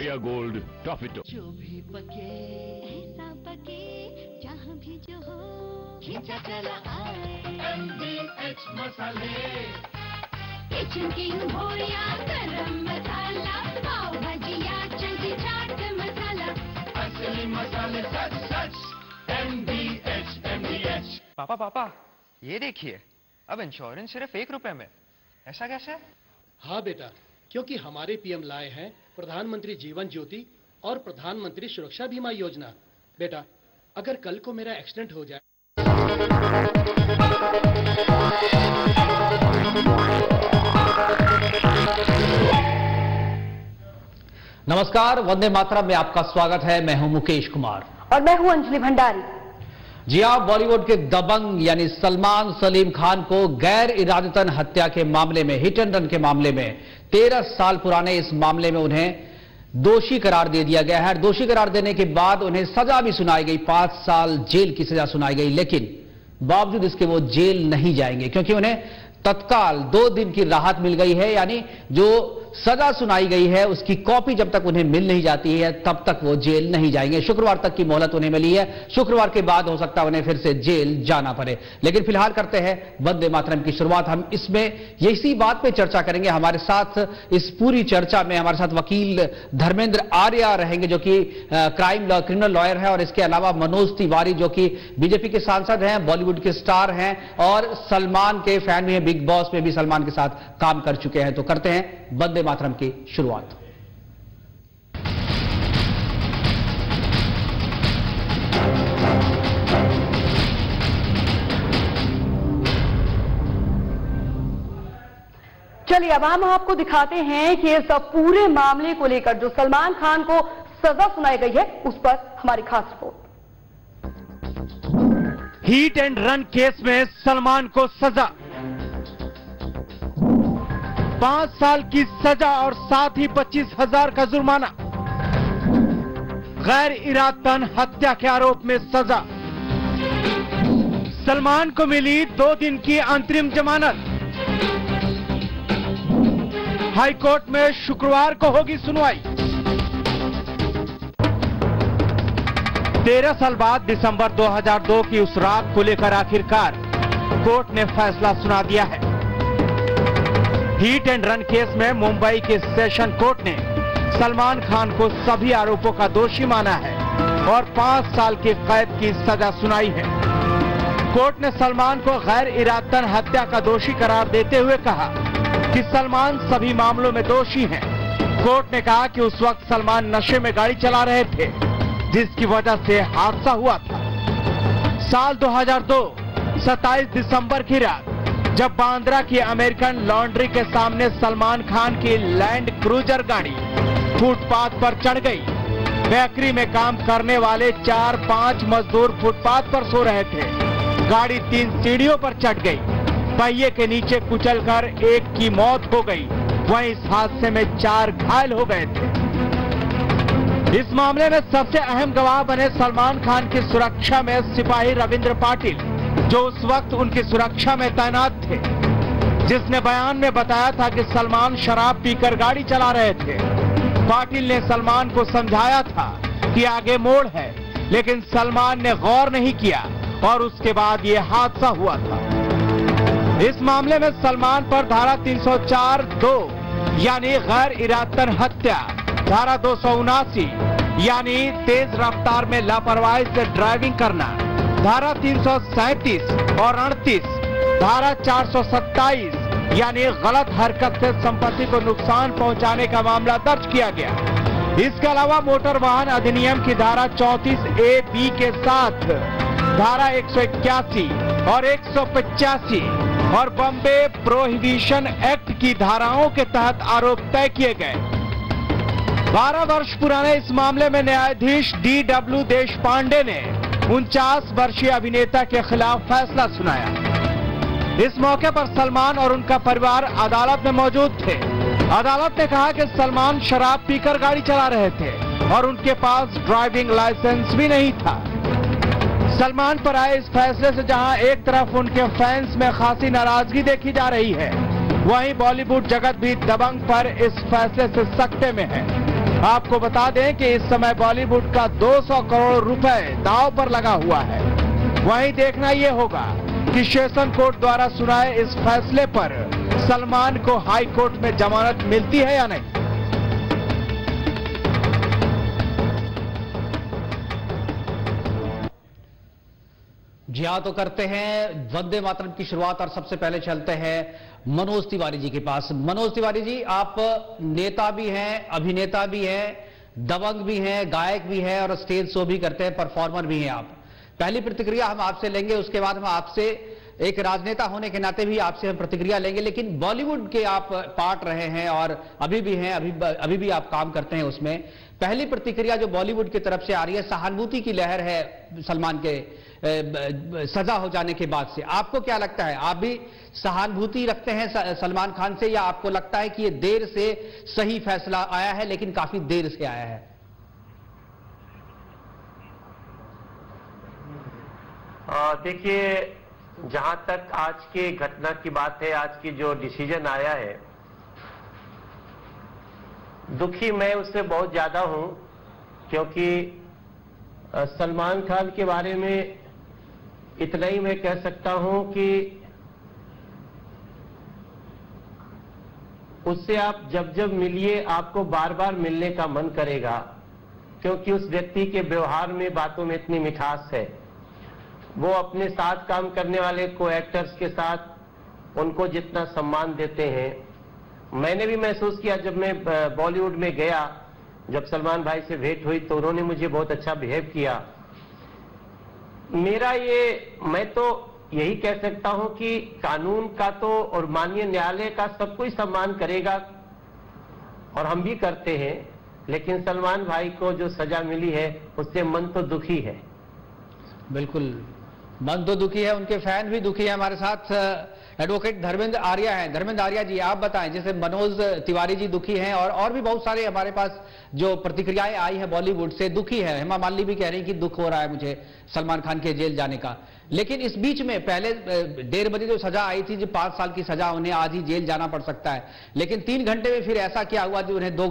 India gold टॉफिटो। जो भी पके ऐसा पके जहाँ भी जो हो खींचा चला आए MDH मसाले। किचन किंग हो या गरम मसाला, पाव भाजी या चंकी चाट मसाला, असली मसाले सच सच MDH। पापा ये देखिए, अब इंश्योरेंस सिर्फ ₹1 में। ऐसा कैसे? हाँ बेटा, क्योंकि हमारे पीएम लाए हैं प्रधानमंत्री जीवन ज्योति और प्रधानमंत्री सुरक्षा बीमा योजना। बेटा, अगर कल को मेरा एक्सीडेंट हो जाए। नमस्कार, वंदे मातरम में आपका स्वागत है। मैं हूं मुकेश कुमार और मैं हूं अंजलि भंडारी। जी हां, बॉलीवुड के दबंग यानी सलमान सलीम खान को गैर इरादतन हत्या के मामले में, हिट एंड रन के मामले में 13 साल पुराने इस मामले में उन्हें दोषी करार दे दिया गया है। दोषी करार देने के बाद उन्हें सजा भी सुनाई गई, 5 साल जेल की सजा सुनाई गई, लेकिन बावजूद इसके वो जेल नहीं जाएंगे क्योंकि उन्हें तत्काल 2 दिन की राहत मिल गई है। यानी जो सजा सुनाई गई है उसकी कॉपी जब तक उन्हें मिल नहीं जाती है तब तक वो जेल नहीं जाएंगे। शुक्रवार तक की मोहलत उन्हें मिली है, शुक्रवार के बाद हो सकता है उन्हें फिर से जेल जाना पड़े। लेकिन फिलहाल करते हैं वंदे मातरम की शुरुआत। हम इसमें इसी बात पे चर्चा करेंगे। हमारे साथ इस पूरी चर्चा में हमारे साथ वकील धर्मेंद्र आर्या रहेंगे जो कि क्रिमिनल लॉयर है, और इसके अलावा मनोज तिवारी जो कि बीजेपी के सांसद हैं, बॉलीवुड के स्टार हैं और सलमान के फैन भी हैं, बिग बॉस में भी सलमान के साथ काम कर चुके हैं। तो करते हैं वंदे मातरम की शुरुआत। चलिए अब हम आपको दिखाते हैं कि इस पूरे मामले को लेकर जो सलमान खान को सजा सुनाई गई है उस पर हमारी खास report. Hit and run case में सलमान को सजा, 5 साल की सजा और साथ ही 25,000 का जुर्माना। गैर इरादतन हत्या के आरोप में सजा। सलमान को मिली 2 दिन की अंतरिम जमानत। हाई कोर्ट में शुक्रवार को होगी सुनवाई। 13 साल बाद दिसंबर 2002 की उस रात को लेकर आखिरकार कोर्ट ने फैसला सुना दिया है। हिट एंड रन केस में मुंबई के सेशन कोर्ट ने सलमान खान को सभी आरोपों का दोषी माना है और 5 साल की कैद की सजा सुनाई है। कोर्ट ने सलमान को गैर इरादतन हत्या का दोषी करार देते हुए कहा कि सलमान सभी मामलों में दोषी हैं। कोर्ट ने कहा कि उस वक्त सलमान नशे में गाड़ी चला रहे थे जिसकी वजह से हादसा हुआ था। साल 2002 27 दिसंबर की रात जब बांद्रा की अमेरिकन लॉन्ड्री के सामने सलमान खान की लैंड क्रूजर गाड़ी फुटपाथ पर चढ़ गई। बेकरी में काम करने वाले 4-5 मजदूर फुटपाथ पर सो रहे थे। गाड़ी 3 सीढ़ियों पर चढ़ गई। पहिए के नीचे कुचलकर एक की मौत हो गई, वहीं इस हादसे में 4 घायल हो गए थे। इस मामले में सबसे अहम गवाह बने सलमान खान की सुरक्षा में सिपाही रविंद्र पाटिल, जो उस वक्त उनकी सुरक्षा में तैनात थे, जिसने बयान में बताया था कि सलमान शराब पीकर गाड़ी चला रहे थे। पाटिल ने सलमान को समझाया था कि आगे मोड़ है, लेकिन सलमान ने गौर नहीं किया और उसके बाद ये हादसा हुआ था। इस मामले में सलमान पर धारा 304(2) यानी गैर इरादतन हत्या, धारा 279 यानी तेज रफ्तार में लापरवाही से ड्राइविंग करना, धारा 337 और 38, धारा 427 यानी गलत हरकत से संपत्ति को नुकसान पहुंचाने का मामला दर्ज किया गया। इसके अलावा मोटर वाहन अधिनियम की धारा 34A(B) के साथ धारा 181 और 185 और बॉम्बे प्रोहिबिशन एक्ट की धाराओं के तहत आरोप तय किए गए। 12 वर्ष पुराने इस मामले में न्यायाधीश D.W. देशपांडे ने 49 वर्षीय अभिनेता के खिलाफ फैसला सुनाया। इस मौके पर सलमान और उनका परिवार अदालत में मौजूद थे। अदालत ने कहा कि सलमान शराब पीकर गाड़ी चला रहे थे और उनके पास ड्राइविंग लाइसेंस भी नहीं था। सलमान पर आए इस फैसले से जहां एक तरफ उनके फैंस में खासी नाराजगी देखी जा रही है, वहीं बॉलीवुड जगत भी दबंग पर इस फैसले से सकते में है। आपको बता दें कि इस समय बॉलीवुड का 200 करोड़ रुपए दांव पर लगा हुआ है। वहीं देखना यह होगा कि सेशन कोर्ट द्वारा सुनाए इस फैसले पर सलमान को हाई कोर्ट में जमानत मिलती है या नहीं। जी हाँ, तो करते हैं वंदे मातरम की शुरुआत और सबसे पहले चलते हैं मनोज तिवारी जी के पास। मनोज तिवारी जी, आप नेता भी हैं, अभिनेता भी हैं, दबंग भी हैं, गायक भी हैं और स्टेज शो भी करते हैं, परफॉर्मर भी हैं आप। पहली प्रतिक्रिया हम आपसे लेंगे, उसके बाद हम आपसे एक राजनेता होने के नाते भी आपसे हम प्रतिक्रिया लेंगे। लेकिन बॉलीवुड के आप पार्ट रहे हैं और अभी भी हैं, अभी भी आप काम करते हैं उसमें। पहली प्रतिक्रिया जो बॉलीवुड की तरफ से आ रही है, सहानुभूति की लहर है सलमान के सजा हो जाने के बाद से। आपको क्या लगता है, आप भी सहानुभूति रखते हैं सलमान खान से, या आपको लगता है कि ये देर से सही फैसला आया है, लेकिन काफी देर से आया है? देखिए, जहां तक आज के घटना की बात है, आज की जो डिसीजन आया है, दुखी मैं उससे बहुत ज्यादा हूं, क्योंकि सलमान खान के बारे में इतना ही मैं कह सकता हूं कि उससे आप जब जब मिलिए आपको बार बार मिलने का मन करेगा, क्योंकि उस व्यक्ति के व्यवहार में, बातों में इतनी मिठास है। वो अपने साथ काम करने वाले को एक्टर्स के साथ उनको जितना सम्मान देते हैं, मैंने भी महसूस किया जब मैं बॉलीवुड में गया, जब सलमान भाई से भेंट हुई तो उन्होंने मुझे बहुत अच्छा बिहेव किया। मैं तो यही कह सकता हूं कि कानून का तो और माननीय न्यायालय का सब कोई सम्मान करेगा और हम भी करते हैं, लेकिन सलमान भाई को जो सजा मिली है उससे मन तो दुखी है। बिल्कुल, मन तो दुखी है, उनके फैन भी दुखी है। हमारे साथ एडवोकेट धर्मेंद्र आर्या हैं। धर्मेंद्र आर्या जी, आप बताएं, जैसे मनोज तिवारी जी दुखी हैं और भी बहुत सारे हमारे पास जो प्रतिक्रियाएं आई हैं बॉलीवुड से, दुखी है। हेमा मालिनी भी कह रही कि दुख हो रहा है मुझे सलमान खान के जेल जाने का। लेकिन इस बीच में पहले 1.5 बजे जो सजा आई थी, जो 5 साल की सजा, उन्हें आज ही जेल जाना पड़ सकता है। लेकिन 3 घंटे में फिर ऐसा क्या हुआ जो उन्हें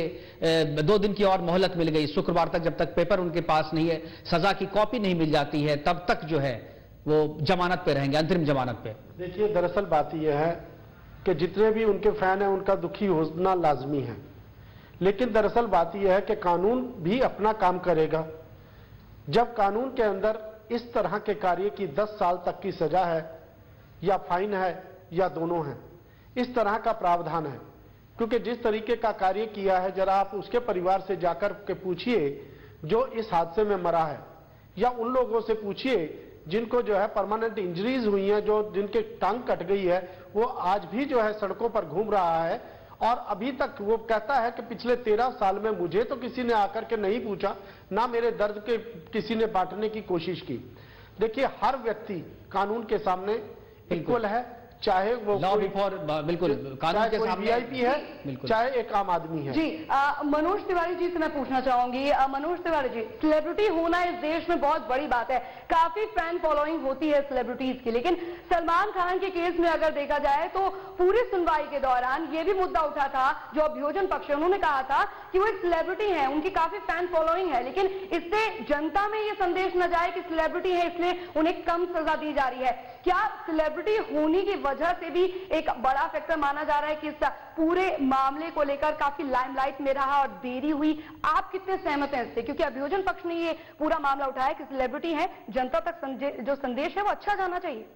2 दिन की और मोहलत मिल गई। शुक्रवार तक, जब तक पेपर उनके पास नहीं है, सजा की कॉपी नहीं मिल जाती है, तब तक जो है वो जमानत पे रहेंगे, अंतरिम जमानत पे। देखिए, दरअसल बात यह है कि जितने भी उनके फैन हैं उनका दुखी होना लाजमी है, लेकिन दरअसल बात यह है कि कानून भी अपना काम करेगा। जब कानून के अंदर इस तरह के कार्य की 10 साल तक की सजा है, या फाइन है, या दोनों हैं, इस तरह का प्रावधान है। क्योंकि जिस तरीके का कार्य किया है, जरा आप उसके परिवार से जाकर के पूछिए जो इस हादसे में मरा है, या उन लोगों से पूछिए जिनको जो है परमानेंट इंजरीज हुई हैं, जो जिनके टांग कट गई है, वो आज भी जो है सड़कों पर घूम रहा है। और अभी तक वो कहता है कि पिछले 13 साल में मुझे तो किसी ने आकर के नहीं पूछा, ना मेरे दर्द के किसी ने बांटने की कोशिश की। देखिए, हर व्यक्ति कानून के सामने इक्वल है, चाहे वो लॉ बिफोर, बिल्कुल, कानून के सामने वीआईपी है, चाहे एक आम आदमी है। जी, मनोज तिवारी जी से मैं पूछना चाहूंगी। मनोज तिवारी जी, सेलिब्रिटी होना इस देश में बहुत बड़ी बात है, काफी फैन फॉलोइंग होती है सेलिब्रिटीज की, लेकिन सलमान खान के केस में अगर देखा जाए तो पूरी सुनवाई के दौरान ये भी मुद्दा उठा था, जो अभियोजन पक्ष है उन्होंने कहा था कि वो एक सेलिब्रिटी है, उनकी काफी फैन फॉलोइंग है, लेकिन इससे जनता में ये संदेश न जाए कि सेलिब्रिटी है इसलिए उन्हें कम सजा दी जा रही है। क्या सेलिब्रिटी होने की वजह से भी एक बड़ा फैक्टर माना जा रहा है कि इस पूरे मामले को लेकर काफी लाइमलाइट में रहा और देरी हुई? आप कितने सहमत हैं इससे? क्योंकि अभियोजन पक्ष ने ये पूरा मामला उठाया कि सेलिब्रिटी है, जनता तक जो संदेश है वो अच्छा जाना चाहिए।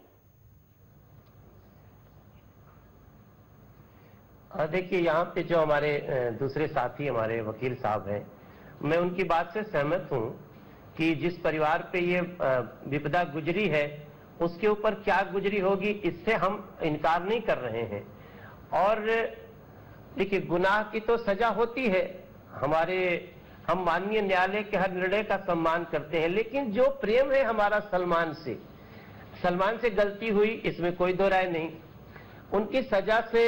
देखिए, यहाँ पे जो हमारे दूसरे साथी हमारे वकील साहब हैं, मैं उनकी बात से सहमत हूँ कि जिस परिवार पे ये विपदा गुजरी है उसके ऊपर क्या गुजरी होगी, इससे हम इनकार नहीं कर रहे हैं। और देखिए, गुनाह की तो सजा होती है, हम माननीय न्यायालय के हर निर्णय का सम्मान करते हैं, लेकिन जो प्रेम है हमारा सलमान से गलती हुई, इसमें कोई दो राय नहीं। उनकी सजा से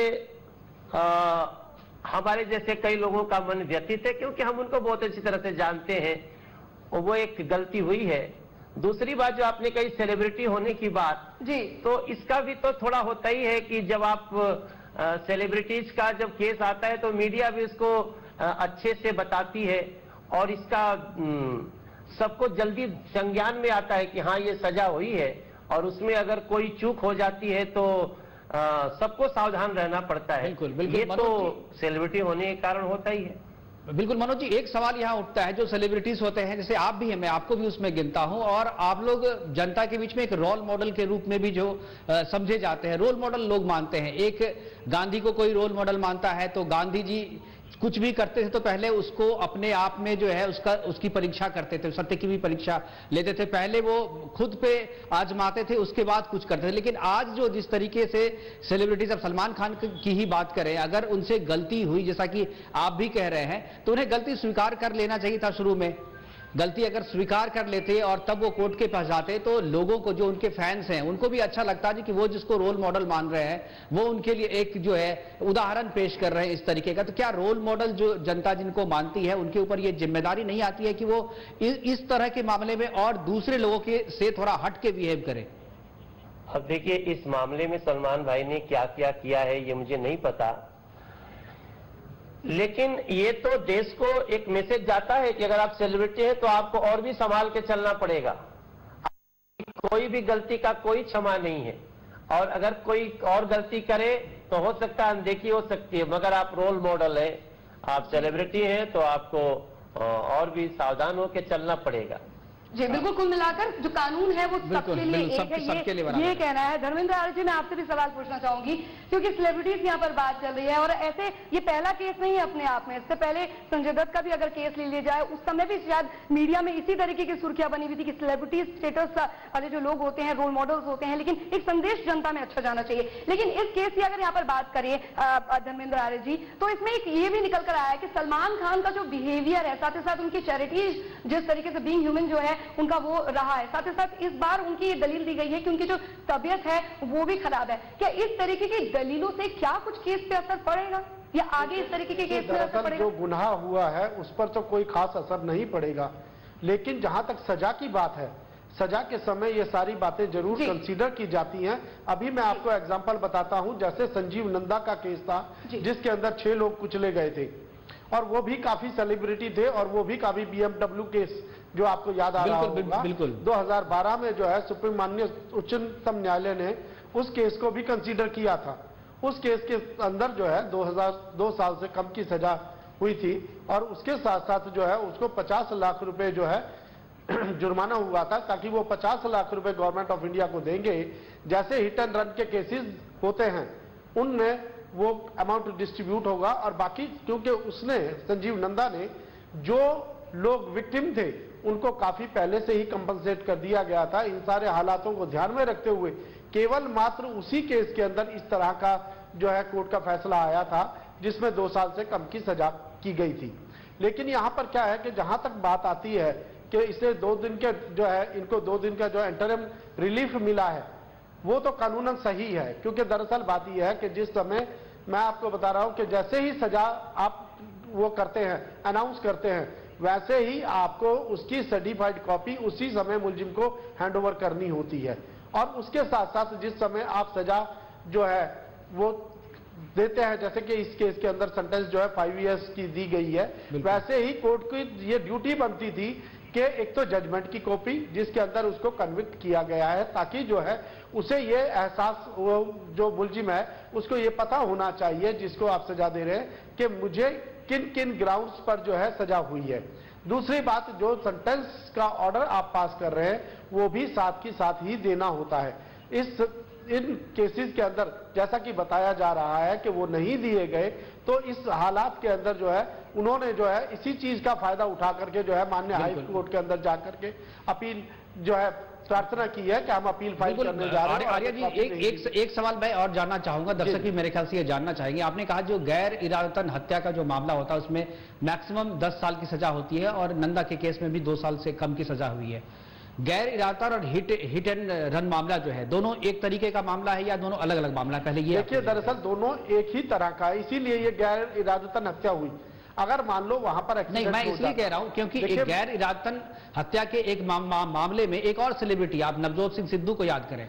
हमारे जैसे कई लोगों का मन व्यथित है, क्योंकि हम उनको बहुत अच्छी तरह से जानते हैं, और वो एक गलती हुई है। दूसरी बात जो आपने कही सेलिब्रिटी होने की बात जी, तो इसका भी तो थोड़ा होता ही है कि जब आप सेलिब्रिटीज का जब केस आता है तो मीडिया भी उसको अच्छे से बताती है और इसका सबको जल्दी संज्ञान में आता है कि हाँ ये सजा हुई है, और उसमें अगर कोई चूक हो जाती है तो सबको सावधान रहना पड़ता है। बिल्कुल, ये तो सेलिब्रिटी होने के कारण होता ही है। बिल्कुल मनोज जी, एक सवाल यहाँ उठता है, जो सेलिब्रिटीज होते हैं, जैसे आप भी हैं, मैं आपको भी उसमें गिनता हूं, और आप लोग जनता के बीच में एक रोल मॉडल के रूप में भी जो समझे जाते हैं, रोल मॉडल लोग मानते हैं। एक गांधी को कोई रोल मॉडल मानता है, तो गांधी जी कुछ भी करते थे तो पहले उसको अपने आप में जो है उसकी परीक्षा करते थे, सत्य की भी परीक्षा लेते थे। पहले वो खुद पे आजमाते थे, उसके बाद कुछ करते थे। लेकिन आज जो जिस तरीके से सेलिब्रिटीज, अब सलमान खान की ही बात करें, अगर उनसे गलती हुई, जैसा कि आप भी कह रहे हैं, तो उन्हें गलती स्वीकार कर लेना चाहिए था। शुरू में गलती अगर स्वीकार कर लेते और तब वो कोर्ट के पास जाते, तो लोगों को, जो उनके फैंस हैं, उनको भी अच्छा लगता जी कि वो जिसको रोल मॉडल मान रहे हैं वो उनके लिए एक जो है उदाहरण पेश कर रहे हैं इस तरीके का। तो क्या रोल मॉडल जो जनता जिनको मानती है उनके ऊपर ये जिम्मेदारी नहीं आती है कि वो इस तरह के मामले में और दूसरे लोगों के से थोड़ा हट के बिहेव करें? अब देखिए, इस मामले में सलमान भाई ने क्या क्या किया है ये मुझे नहीं पता, लेकिन ये तो देश को एक मैसेज जाता है कि अगर आप सेलिब्रिटी हैं तो आपको और भी संभाल के चलना पड़ेगा। कोई भी गलती का कोई क्षमा नहीं है, और अगर कोई और गलती करे तो हो सकता है अनदेखी हो सकती है, मगर आप रोल मॉडल हैं, आप सेलिब्रिटी हैं, तो आपको और भी सावधान होकर चलना पड़ेगा। जी बिल्कुल, कुल मिलाकर जो कानून है वो सबके लिए एक है, ये कहना है। धर्मेंद्र आर्य जी, मैं आपसे भी सवाल पूछना चाहूंगी, क्योंकि सेलिब्रिटीज यहाँ पर बात चल रही है, और ऐसे ये पहला केस नहीं है अपने आप में। इससे पहले संजय दत्त का भी अगर केस ले लिया जाए, उस समय भी शायद मीडिया में इसी तरीके की सुर्खियां बनी हुई थी कि सेलिब्रिटीज स्टेटस वाले जो लोग होते हैं, रोल मॉडल्स होते हैं, लेकिन एक संदेश जनता में अच्छा जाना चाहिए। लेकिन इस केस की अगर यहाँ पर बात करें धर्मेंद्र आर्य जी, तो इसमें एक ये भी निकल कर आया है कि सलमान खान का जो बिहेवियर है, साथ ही साथ उनकी चैरिटीज जिस तरीके से बीइंग ह्यूमन जो है उनका वो रहा है, साथ ही साथ इस बार उनकी ये दलील दी गई है कि उनकी जो तबीयत है वो भी खराब है। क्या इस तरीके की दलीलों से क्या कुछ केस पे असर पड़ेगा, या आगे इस तरीके के केस पे असर पड़ेगा? जो गुनाह हुआ है उस पर तो कोई खास असर नहीं पड़ेगा, लेकिन जहां तक सजा की बात है, सजा के समय ये सारी बातें जरूर कंसीडर की जाती हैं। अभी मैं आपको एग्जांपल बताता हूं, जैसे संजीव नंदा का केस था जिसके अंदर 6 लोग कुचले गए थे, और वो भी काफी सेलिब्रिटी थे, और वो भी काफी BMW केस जो आपको याद आ रहा होगा। 2012 में जो है सुप्रीम माननीय उच्चतम न्यायालय ने उस केस को भी कंसीडर किया था। उस केस के अंदर जो है 2 साल से कम की सजा हुई थी, और उसके साथ साथ जो है उसको 50 लाख रुपए जो है जुर्माना हुआ था, ताकि वो 50 लाख रुपए गवर्नमेंट ऑफ इंडिया को देंगे। जैसे हिट एंड रन के केसेस होते हैं उनमें वो अमाउंट डिस्ट्रीब्यूट होगा, और बाकी क्योंकि उसने, संजीव नंदा ने, जो लोग विक्टिम थे उनको काफी पहले से ही कंपनसेट कर दिया गया था। इन सारे हालातों को ध्यान में रखते हुए केवल मात्र उसी केस के अंदर इस तरह का जो है कोर्ट का फैसला आया था जिसमें 2 साल से कम की सजा की गई थी। लेकिन यहां पर क्या है कि जहां तक बात आती है कि इसे 2 दिन के जो है, इनको 2 दिन का जो इंटरिम रिलीफ मिला है, वो तो कानूनन सही है। क्योंकि दरअसल बात यह है कि जिस समय मैं आपको बता रहा हूं कि जैसे ही सजा आप वो करते हैं, अनाउंस करते हैं, वैसे ही आपको उसकी सर्टिफाइड कॉपी उसी समय मुलजिम को हैंडओवर करनी होती है। और उसके साथ साथ जिस समय आप सजा जो है वो देते हैं, जैसे कि इस केस के अंदर सेंटेंस जो है 5 इयर्स की दी गई है, वैसे ही कोर्ट की ये ड्यूटी बनती थी कि एक तो जजमेंट की कॉपी जिसके अंदर उसको कन्विक्ट किया गया है, ताकि जो है उसे ये एहसास, वो जो मुलजिम है उसको ये पता होना चाहिए जिसको आप सजा दे रहे हैं कि मुझे किन किन ग्राउंड्स पर जो है सजा हुई है। दूसरी बात, जो सेंटेंस का ऑर्डर आप पास कर रहे हैं वो भी साथ की साथ ही देना होता है। इन केसेस के अंदर जैसा कि बताया जा रहा है कि वो नहीं दिए गए, तो इस हालात के अंदर जो है उन्होंने जो है इसी चीज का फायदा उठा करके जो है माननीय हाई कोर्ट के अंदर जाकर के अपील जो है प्रार्थना की है कि हम अपील फाइल करने जा रहे हैं। आर्य जी, एक सवाल मैं और जानना चाहूंगा, दर्शक भी मेरे ख्याल से ये जानना चाहेंगे। आपने कहा जो गैर इरादतन हत्या का जो मामला होता है उसमें मैक्सिमम 10 साल की सजा होती है, और नंदा के केस में भी 2 साल से कम की सजा हुई है। गैर इरादतन और हिट एंड रन मामला जो है, दोनों एक तरीके का मामला है या दोनों अलग अलग मामला? पहले ये देखिए, दरअसल दोनों एक ही तरह का है, इसीलिए ये गैर इरादतन हत्या हुई। अगर मान लो वहां पर नहीं, मैं इसलिए कह रहा हूं क्योंकि एक गैर इरादतन हत्या के एक मामले में एक और सेलिब्रिटी, आप नवजोत सिंह सिद्धू को याद करें,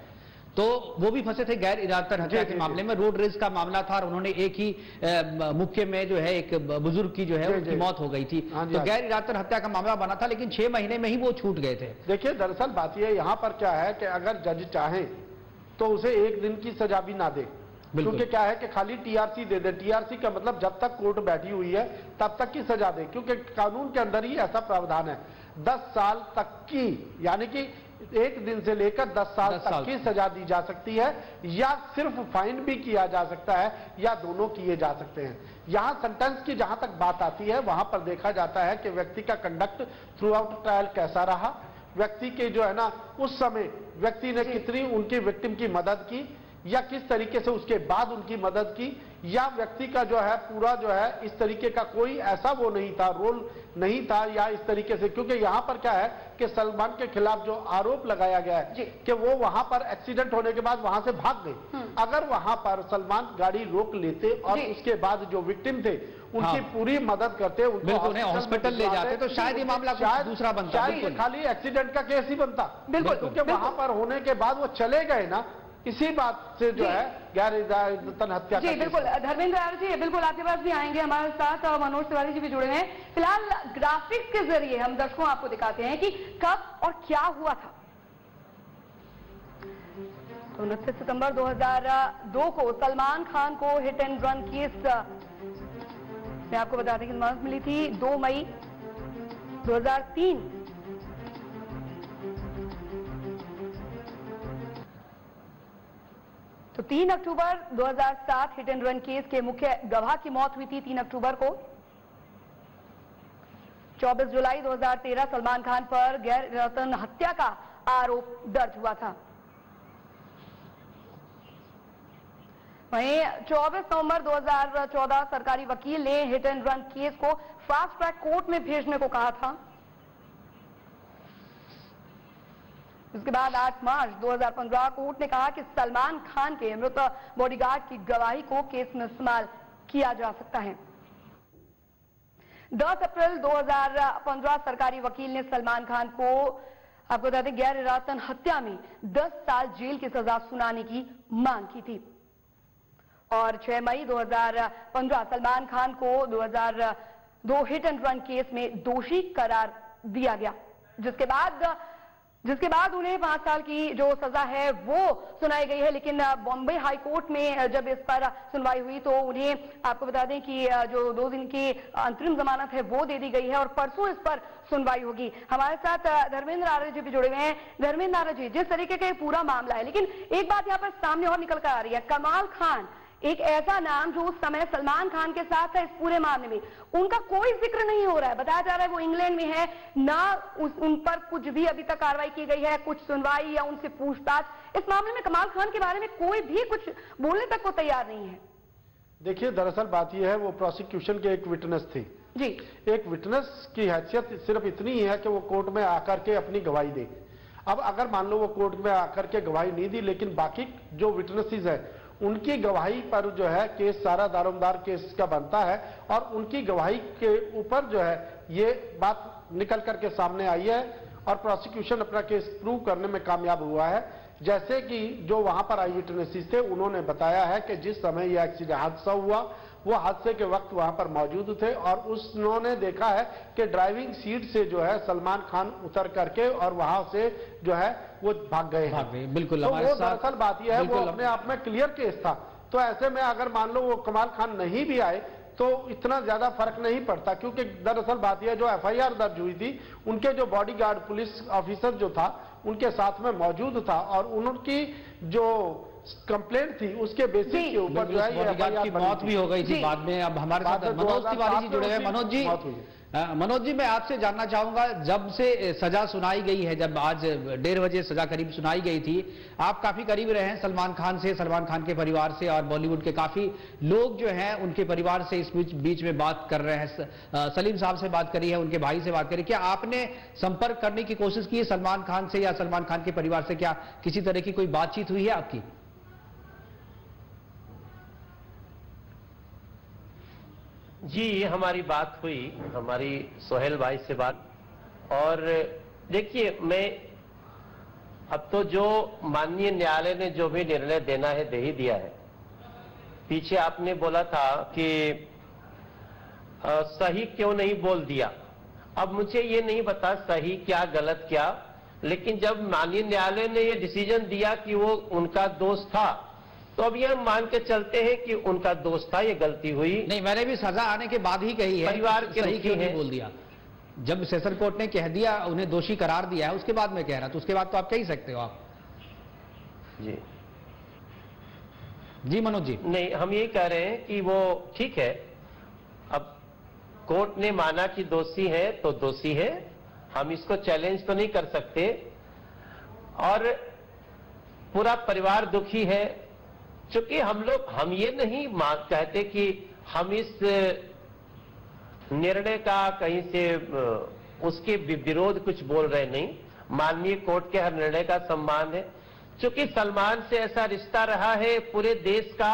तो वो भी फंसे थे गैर इरादतन हत्या के मामले में। रोड रेस का मामला था और उन्होंने एक ही मुक्के में जो है एक बुजुर्ग की जो है उनकी मौत हो गई थी। तो गैर इरादतन हत्या का मामला बना था, लेकिन 6 महीने में ही वो छूट गए थे। देखिए, दरअसल बात यह यहाँ पर क्या है कि अगर जज चाहे तो उसे 1 दिन की सजा भी ना दे, क्योंकि क्या है कि खाली टीआरसी दे दे। टीआरसी का मतलब जब तक कोर्ट बैठी हुई है तब तक की सजा दे, क्योंकि कानून के अंदर ही ऐसा प्रावधान है 10 साल तक की, यानी कि 1 दिन से लेकर 10 साल तक की सजा दी जा सकती है, या सिर्फ फाइन भी किया जा सकता है, या दोनों किए जा सकते हैं। यहां सेंटेंस की जहां तक बात आती है, वहां पर देखा जाता है कि व्यक्ति का कंडक्ट थ्रू आउट ट्रायल कैसा रहा, व्यक्ति के जो है ना उस समय व्यक्ति ने कितनी उनकी विक्टिम की मदद की, या किस तरीके से उसके बाद उनकी मदद की, या व्यक्ति का जो है पूरा जो है इस तरीके का कोई ऐसा वो नहीं था, रोल नहीं था, या इस तरीके से। क्योंकि यहां पर क्या है कि सलमान के खिलाफ जो आरोप लगाया गया है कि वो वहां पर एक्सीडेंट होने के बाद वहां से भाग गए। अगर वहां पर सलमान गाड़ी रोक लेते और उसके बाद जो विक्टिम थे उनकी पूरी मदद करते, उन्हें हॉस्पिटल ले जाते, तो शायद ये मामला दूसरा बनता, शायद खाली एक्सीडेंट का केस ही बनता। बिल्कुल, क्योंकि वहां पर होने के बाद वो चले गए ना, इसी बात से जो है गैर इरादतन हत्या। जी बिल्कुल, धर्मेंद्र आर्य जी बिल्कुल आपके पास भी आएंगे हमारे साथ, और मनोज तिवारी जी भी जुड़े हैं। फिलहाल ग्राफिक्स के जरिए हम दर्शकों आपको दिखाते हैं कि कब और क्या हुआ था। 29 सितंबर 2002 को सलमान खान को हिट एंड रन केस मैं आपको बता दें कि मदद मिली थी 2 मई 2003। तो 3 अक्टूबर 2007 हिट एंड रन केस के मुख्य गवाह की मौत हुई थी 3 अक्टूबर को। 24 जुलाई 2013 सलमान खान पर गैर इरादतन हत्या का आरोप दर्ज हुआ था। वहीं 24 नवंबर 2014 सरकारी वकील ने हिट एंड रन केस को फास्ट ट्रैक कोर्ट में भेजने को कहा था। इसके बाद 8 मार्च 2015 कोर्ट ने कहा कि सलमान खान के मृत बॉडीगार्ड की गवाही को केस में इस्तेमाल किया जा सकता है। 10 अप्रैल 2015 सरकारी वकील ने सलमान खान को आपको बता दें गैर इरादतन हत्या में 10 साल जेल की सजा सुनाने की मांग की थी। और 6 मई 2015 सलमान खान को 2002 हिट एंड रन केस में दोषी करार दिया गया, जिसके बाद उन्हें 5 साल की जो सजा है वो सुनाई गई है। लेकिन बॉम्बे हाई कोर्ट में जब इस पर सुनवाई हुई तो उन्हें आपको बता दें कि जो 2 दिन की अंतरिम जमानत है वो दे दी गई है और परसों इस पर सुनवाई होगी। हमारे साथ धर्मेंद्र आर्य जी भी जुड़े हुए हैं। धर्मेंद्र आर्य जी, जिस तरीके का पूरा मामला है, लेकिन एक बात यहाँ पर सामने और निकल कर आ रही है, कमाल खान एक ऐसा नाम जो उस समय सलमान खान के साथ था इस पूरे मामले में, उनका कोई जिक्र नहीं हो रहा है। बताया जा रहा है वो इंग्लैंड में है ना, उन पर कुछ भी अभी तक कार्रवाई की गई है, कुछ सुनवाई या उनसे पूछताछ। इस मामले में कमाल खान के बारे में कोई भी कुछ बोलने तक को तैयार नहीं है। देखिए, दरअसल बात यह है, वो प्रोसिक्यूशन के एक विटनेस थी जी। एक विटनेस की हैसियत सिर्फ इतनी ही है कि वो कोर्ट में आकर के अपनी गवाही दे। अब अगर मान लो वो कोर्ट में आकर के गवाही नहीं दी, लेकिन बाकी जो विटनेसेस है उनकी गवाही पर जो है केस सारा दारोमदार केस का बनता है, और उनकी गवाही के ऊपर जो है ये बात निकल करके सामने आई है और प्रोसिक्यूशन अपना केस प्रूव करने में कामयाब हुआ है। जैसे कि जो वहां पर आई विटनेसेस थे उन्होंने बताया है कि जिस समय यह एक्सीडेंट हादसा हुआ वो हादसे के वक्त वहां पर मौजूद थे, और उन्होंने देखा है कि ड्राइविंग सीट से जो है सलमान खान उतर करके और वहां से जो है वो भाग गए हैं। बिल्कुल, तो वो दरअसल बात यह है, वो अपने आप में क्लियर केस था। तो ऐसे में अगर मान लो वो कमाल खान नहीं भी आए तो इतना ज्यादा फर्क नहीं पड़ता, क्योंकि दरअसल बात यह जो एफआईआर दर्ज हुई थी उनके जो बॉडीगार्ड पुलिस ऑफिसर जो था उनके साथ में मौजूद था, और उनकी जो कंप्लेंट थी उसके बेसिस के ऊपर जो है बॉडीगार्ड की मौत भी हो गई थी बाद में। अब हमारे साथ मनोज तिवारी जी जुड़े हैं। मनोज जी, मैं आपसे जानना चाहूंगा, जब से सजा सुनाई गई है, जब आज 1:30 बजे सजा करीब सुनाई गई थी, आप काफी करीब रहे हैं सलमान खान से, सलमान खान के परिवार से, और बॉलीवुड के काफी लोग जो हैं उनके परिवार से इस बीच में बात कर रहे हैं। सलीम साहब से बात करी है, उनके भाई से बात करी, क्या आपने संपर्क करने की कोशिश की है सलमान खान से या सलमान खान के परिवार से? क्या किसी तरह की कोई बातचीत हुई है आपकी? जी, हमारी बात हुई, हमारी सोहेल भाई से बात। और देखिए, मैं अब तो जो माननीय न्यायालय ने जो भी निर्णय देना है दे ही दिया है। पीछे आपने बोला था कि सही क्यों नहीं बोल दिया। अब मुझे ये नहीं पता सही क्या गलत क्या, लेकिन जब माननीय न्यायालय ने ये डिसीजन दिया कि वो उनका दोष था, तो अब ये हम मान के चलते हैं कि उनका दोष था, ये गलती हुई। नहीं, मैंने भी सजा आने के बाद ही कही है, परिवार के सही क्यों नहीं है। बोल दिया। जब सेशन कोर्ट ने कह दिया, उन्हें दोषी करार दिया है, उसके बाद मैं कह रहा, तो उसके बाद तो आप कह ही सकते हो आप। जी मनोज जी। नहीं, हम यही कह रहे हैं कि वो ठीक है, अब कोर्ट ने माना कि दोषी है तो दोषी है, हम इसको चैलेंज तो नहीं कर सकते। और पूरा परिवार दुखी है, क्योंकि हम ये नहीं कहते कि हम इस निर्णय का कहीं से उसके विरोध कुछ बोल रहे नहीं। माननीय कोर्ट के हर निर्णय का सम्मान है, क्योंकि सलमान से ऐसा रिश्ता रहा है पूरे देश का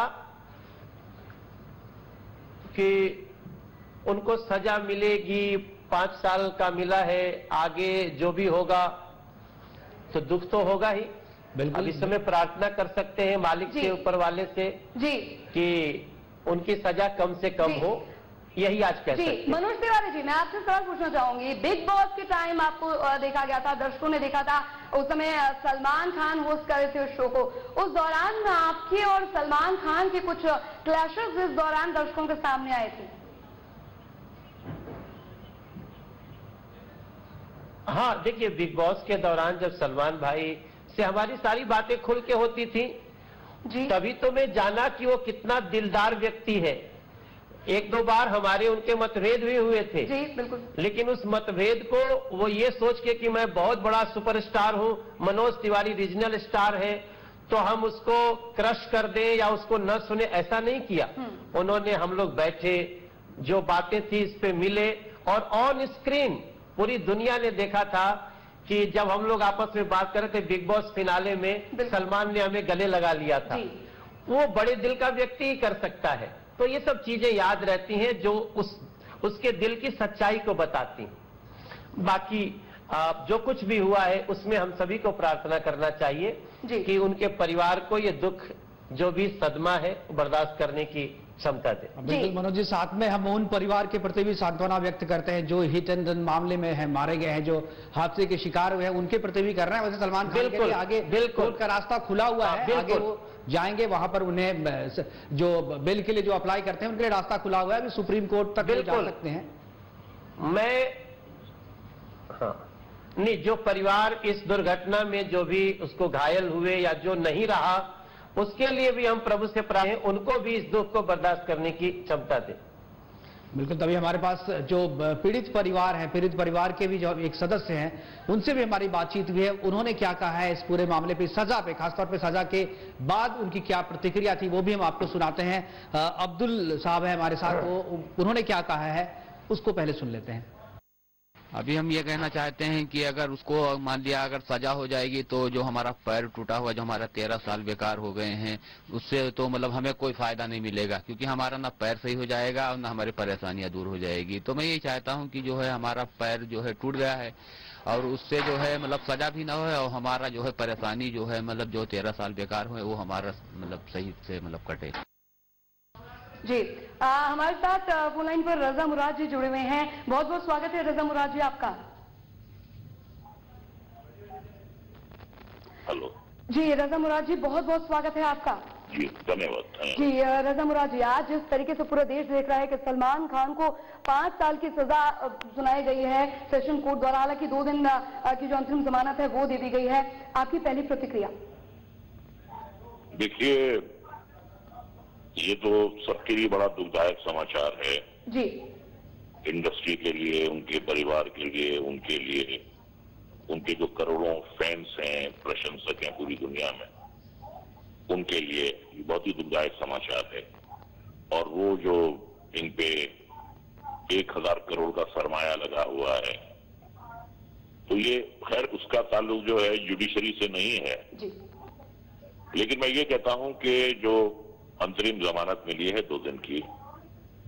कि उनको सजा मिलेगी, 5 साल का मिला है, आगे जो भी होगा तो दुख तो होगा ही। बिल्कुल। अब इस समय प्रार्थना कर सकते हैं मालिक से, ऊपर वाले से जी कि उनकी सजा कम से कम हो, यही आज कह सकते हैं। मनोज तिवारी जी, मैं आपसे सवाल पूछना चाहूंगी। बिग बॉस के टाइम आपको देखा गया था, दर्शकों ने देखा था, उस समय सलमान खान होस्ट कर रहे थे उस शो को। उस दौरान आपके और सलमान खान के कुछ क्लैशेस इस दौरान दर्शकों के सामने आए थे। हाँ, देखिए, बिग बॉस के दौरान जब सलमान भाई से हमारी सारी बातें खुल के होती थी जी, तभी तो मैं जाना कि वो कितना दिलदार व्यक्ति है। 1-2 बार हमारे उनके मतभेद भी हुए थे। जी बिल्कुल। लेकिन उस मतभेद को वो ये सोच के कि मैं बहुत बड़ा सुपरस्टार हूं, मनोज तिवारी रीजनल स्टार है, तो हम उसको क्रश कर दें या उसको न सुने, ऐसा नहीं किया। उन्होंने, हम लोग बैठे, जो बातें थी इस पे मिले, और ऑन स्क्रीन पूरी दुनिया ने देखा था कि जब हम लोग आपस में बात कर रहे थे बिग बॉस फिनाले में, सलमान ने हमें गले लगा लिया था। वो बड़े दिल का व्यक्ति ही कर सकता है। तो ये सब चीजें याद रहती हैं जो उसके दिल की सच्चाई को बताती हैं। बाकी जो कुछ भी हुआ है उसमें हम सभी को प्रार्थना करना चाहिए कि उनके परिवार को ये दुख, जो भी सदमा है, बर्दाश्त करने की क्षमता दे। बिल्कुल मनोज जी, साथ में हम उन परिवार के प्रति भी सांत्वना व्यक्त करते हैं जो हिट एंड रन मामले में है, मारे गए हैं, जो हादसे के शिकार हुए हैं, उनके प्रति भी कर रहे हैं। वैसे सलमान खान के लिए आगे कोर्ट का रास्ता खुला हुआ है, आगे वो जाएंगे, वहां पर उन्हें जो बिल के लिए जो अप्लाई करते हैं उनके लिए रास्ता खुला हुआ है, अभी सुप्रीम कोर्ट तक जा सकते हैं। नहीं, जो परिवार इस दुर्घटना में जो भी उसको घायल हुए या जो नहीं रहा, उसके लिए भी हम प्रभु से प्रार्थना है, उनको भी इस दुख को बर्दाश्त करने की क्षमता दे। बिल्कुल। तभी हमारे पास जो पीड़ित परिवार है, पीड़ित परिवार के भी जो एक सदस्य हैं, उनसे भी हमारी बातचीत हुई है। उन्होंने क्या कहा है इस पूरे मामले पे, सजा पे, खासतौर पे सजा के बाद उनकी क्या प्रतिक्रिया थी, वो भी हम आपको सुनाते हैं। अब्दुल साहब है हमारे साथ, वो उन्होंने क्या कहा है उसको पहले सुन लेते हैं। अभी हम ये कहना चाहते हैं कि अगर उसको मान लिया अगर सजा हो जाएगी तो जो हमारा पैर टूटा हुआ, जो हमारा 13 साल बेकार हो गए हैं, उससे तो मतलब हमें कोई फायदा नहीं मिलेगा, क्योंकि हमारा ना पैर सही हो जाएगा और ना हमारी परेशानियां दूर हो जाएगी। तो मैं यही चाहता हूं कि जो है हमारा पैर जो है टूट गया है और उससे जो है मतलब सजा भी ना हो और हमारा जो है परेशानी जो है मतलब जो 13 साल बेकार हुए वो हमारा मतलब सही से मतलब कटे। जी हमारे साथ फोन लाइन पर रजा मुराद जी जुड़े हुए हैं। बहुत बहुत स्वागत है रजा मुराद जी आपका। हेलो जी रजा मुराद जी, बहुत बहुत स्वागत है आपका। जी धन्यवाद। जी रजा मुराद जी, आज जिस तरीके से पूरा देश देख रहा है कि सलमान खान को 5 साल की सजा सुनाई गई है सेशन कोर्ट द्वारा, हालांकि 2 दिन की जो अंतरिम जमानत है वो दे दी गई है, आपकी पहली प्रतिक्रिया? देखिए, ये तो सबके लिए बड़ा दुखदायक समाचार है जी, इंडस्ट्री के लिए, उनके परिवार के लिए, उनके जो करोड़ों फैंस हैं, प्रशंसक हैं पूरी दुनिया में, उनके लिए ये बहुत ही दुखदायक समाचार है। और वो जो इन पे 1000 करोड़ का सरमाया लगा हुआ है, तो ये खैर उसका ताल्लुक जो है जुडिशरी से नहीं है जी। लेकिन मैं ये कहता हूं कि जो अंतरिम जमानत मिली है 2 दिन की,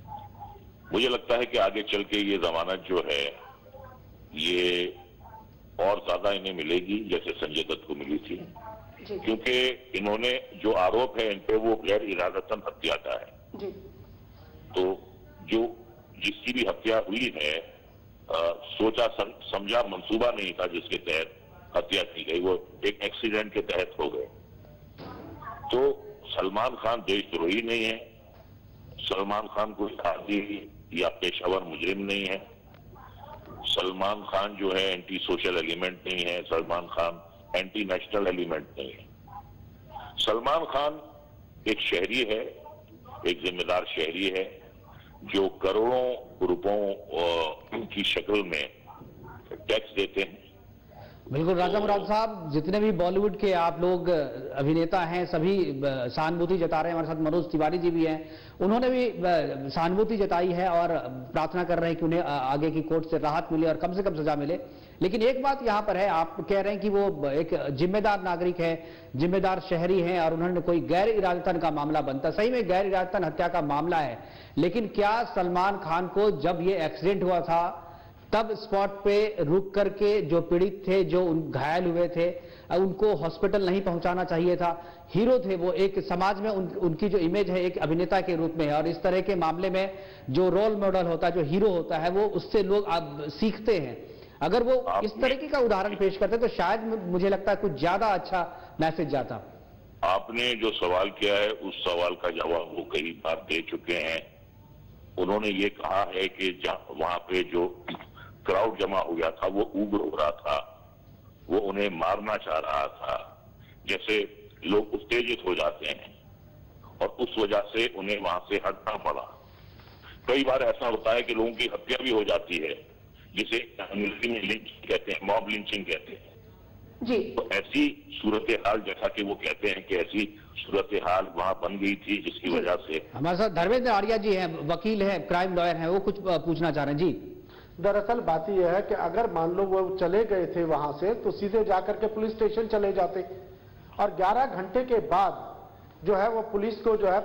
मुझे लगता है कि आगे चल के ये जमानत जो है ये और ज्यादा इन्हें मिलेगी जैसे संजय दत्त को मिली थी, क्योंकि इन्होंने जो आरोप है इन पे वो गैर इरादतन हत्या का है। तो जो जिसकी भी हत्या हुई है सोचा समझा मंसूबा नहीं था जिसके तहत हत्या की गई, वो एक एक्सीडेंट के तहत हो गए। तो सलमान खान देशद्रोही नहीं है, सलमान खान कोई आदि या पेशावर मुजरिम नहीं है, सलमान खान जो है एंटी सोशल एलिमेंट नहीं है, Salman Khan anti national element नहीं है। सलमान खान एक शहरी है, एक जिम्मेदार शहरी है जो करोड़ों रुपयों की शक्ल में टैक्स देते हैं। बिल्कुल राजा मुराद साहब, जितने भी बॉलीवुड के आप लोग अभिनेता हैं सभी सहानुभूति जता रहे हैं। हमारे साथ मनोज तिवारी जी भी हैं, उन्होंने भी सहानुभूति जताई है और प्रार्थना कर रहे हैं कि उन्हें आगे की कोर्ट से राहत मिले और कम से कम सजा मिले। लेकिन एक बात यहां पर है, आप कह रहे हैं कि वो एक जिम्मेदार नागरिक है, जिम्मेदार शहरी हैं और उन्होंने कोई गैर इरादतन का मामला बनता, सही में गैर इरादतन हत्या का मामला है। लेकिन क्या सलमान खान को जब ये एक्सीडेंट हुआ था तब स्पॉट पे रुक करके जो पीड़ित थे, जो घायल हुए थे, उनको हॉस्पिटल नहीं पहुंचाना चाहिए था? हीरो थे वो, एक समाज में उनकी जो इमेज है एक अभिनेता के रूप में है और इस तरह के मामले में जो रोल मॉडल होता है, जो हीरो होता है, वो उससे लोग सीखते हैं। अगर वो इस तरीके का उदाहरण पेश करते तो शायद मुझे लगता है कुछ ज्यादा अच्छा मैसेज जाता। आपने जो सवाल किया है उस सवाल का जवाब वो कई बार दे चुके हैं। उन्होंने ये कहा है कि वहां पे जो क्राउड जमा हो गया था वो उग्र हो रहा था, वो उन्हें मारना चाह रहा था, जैसे लोग उत्तेजित हो जाते हैं और उस वजह से उन्हें वहां से हटना पड़ा। कई बार ऐसा होता है कि लोगों की हत्या भी हो जाती है, जिसे अंग्रेजी में लिंचिंग कहते हैं, मॉब लिंचिंग कहते हैं जी। तो ऐसी सूरत हाल, जैसा कि वो कहते हैं कि ऐसी सूरत हाल वहां बन गई थी जिसकी वजह से। हमारे साथ धर्मेंद्र आर्या जी हैं, वकील हैं, क्राइम लॉयर हैं, वो कुछ पूछना चाह रहे हैं जी। दरअसल बात यह है कि अगर मान लो वो चले गए थे वहां से तो सीधे जाकर के पुलिस स्टेशन चले जाते और 11 घंटे के बाद जो है वो पुलिस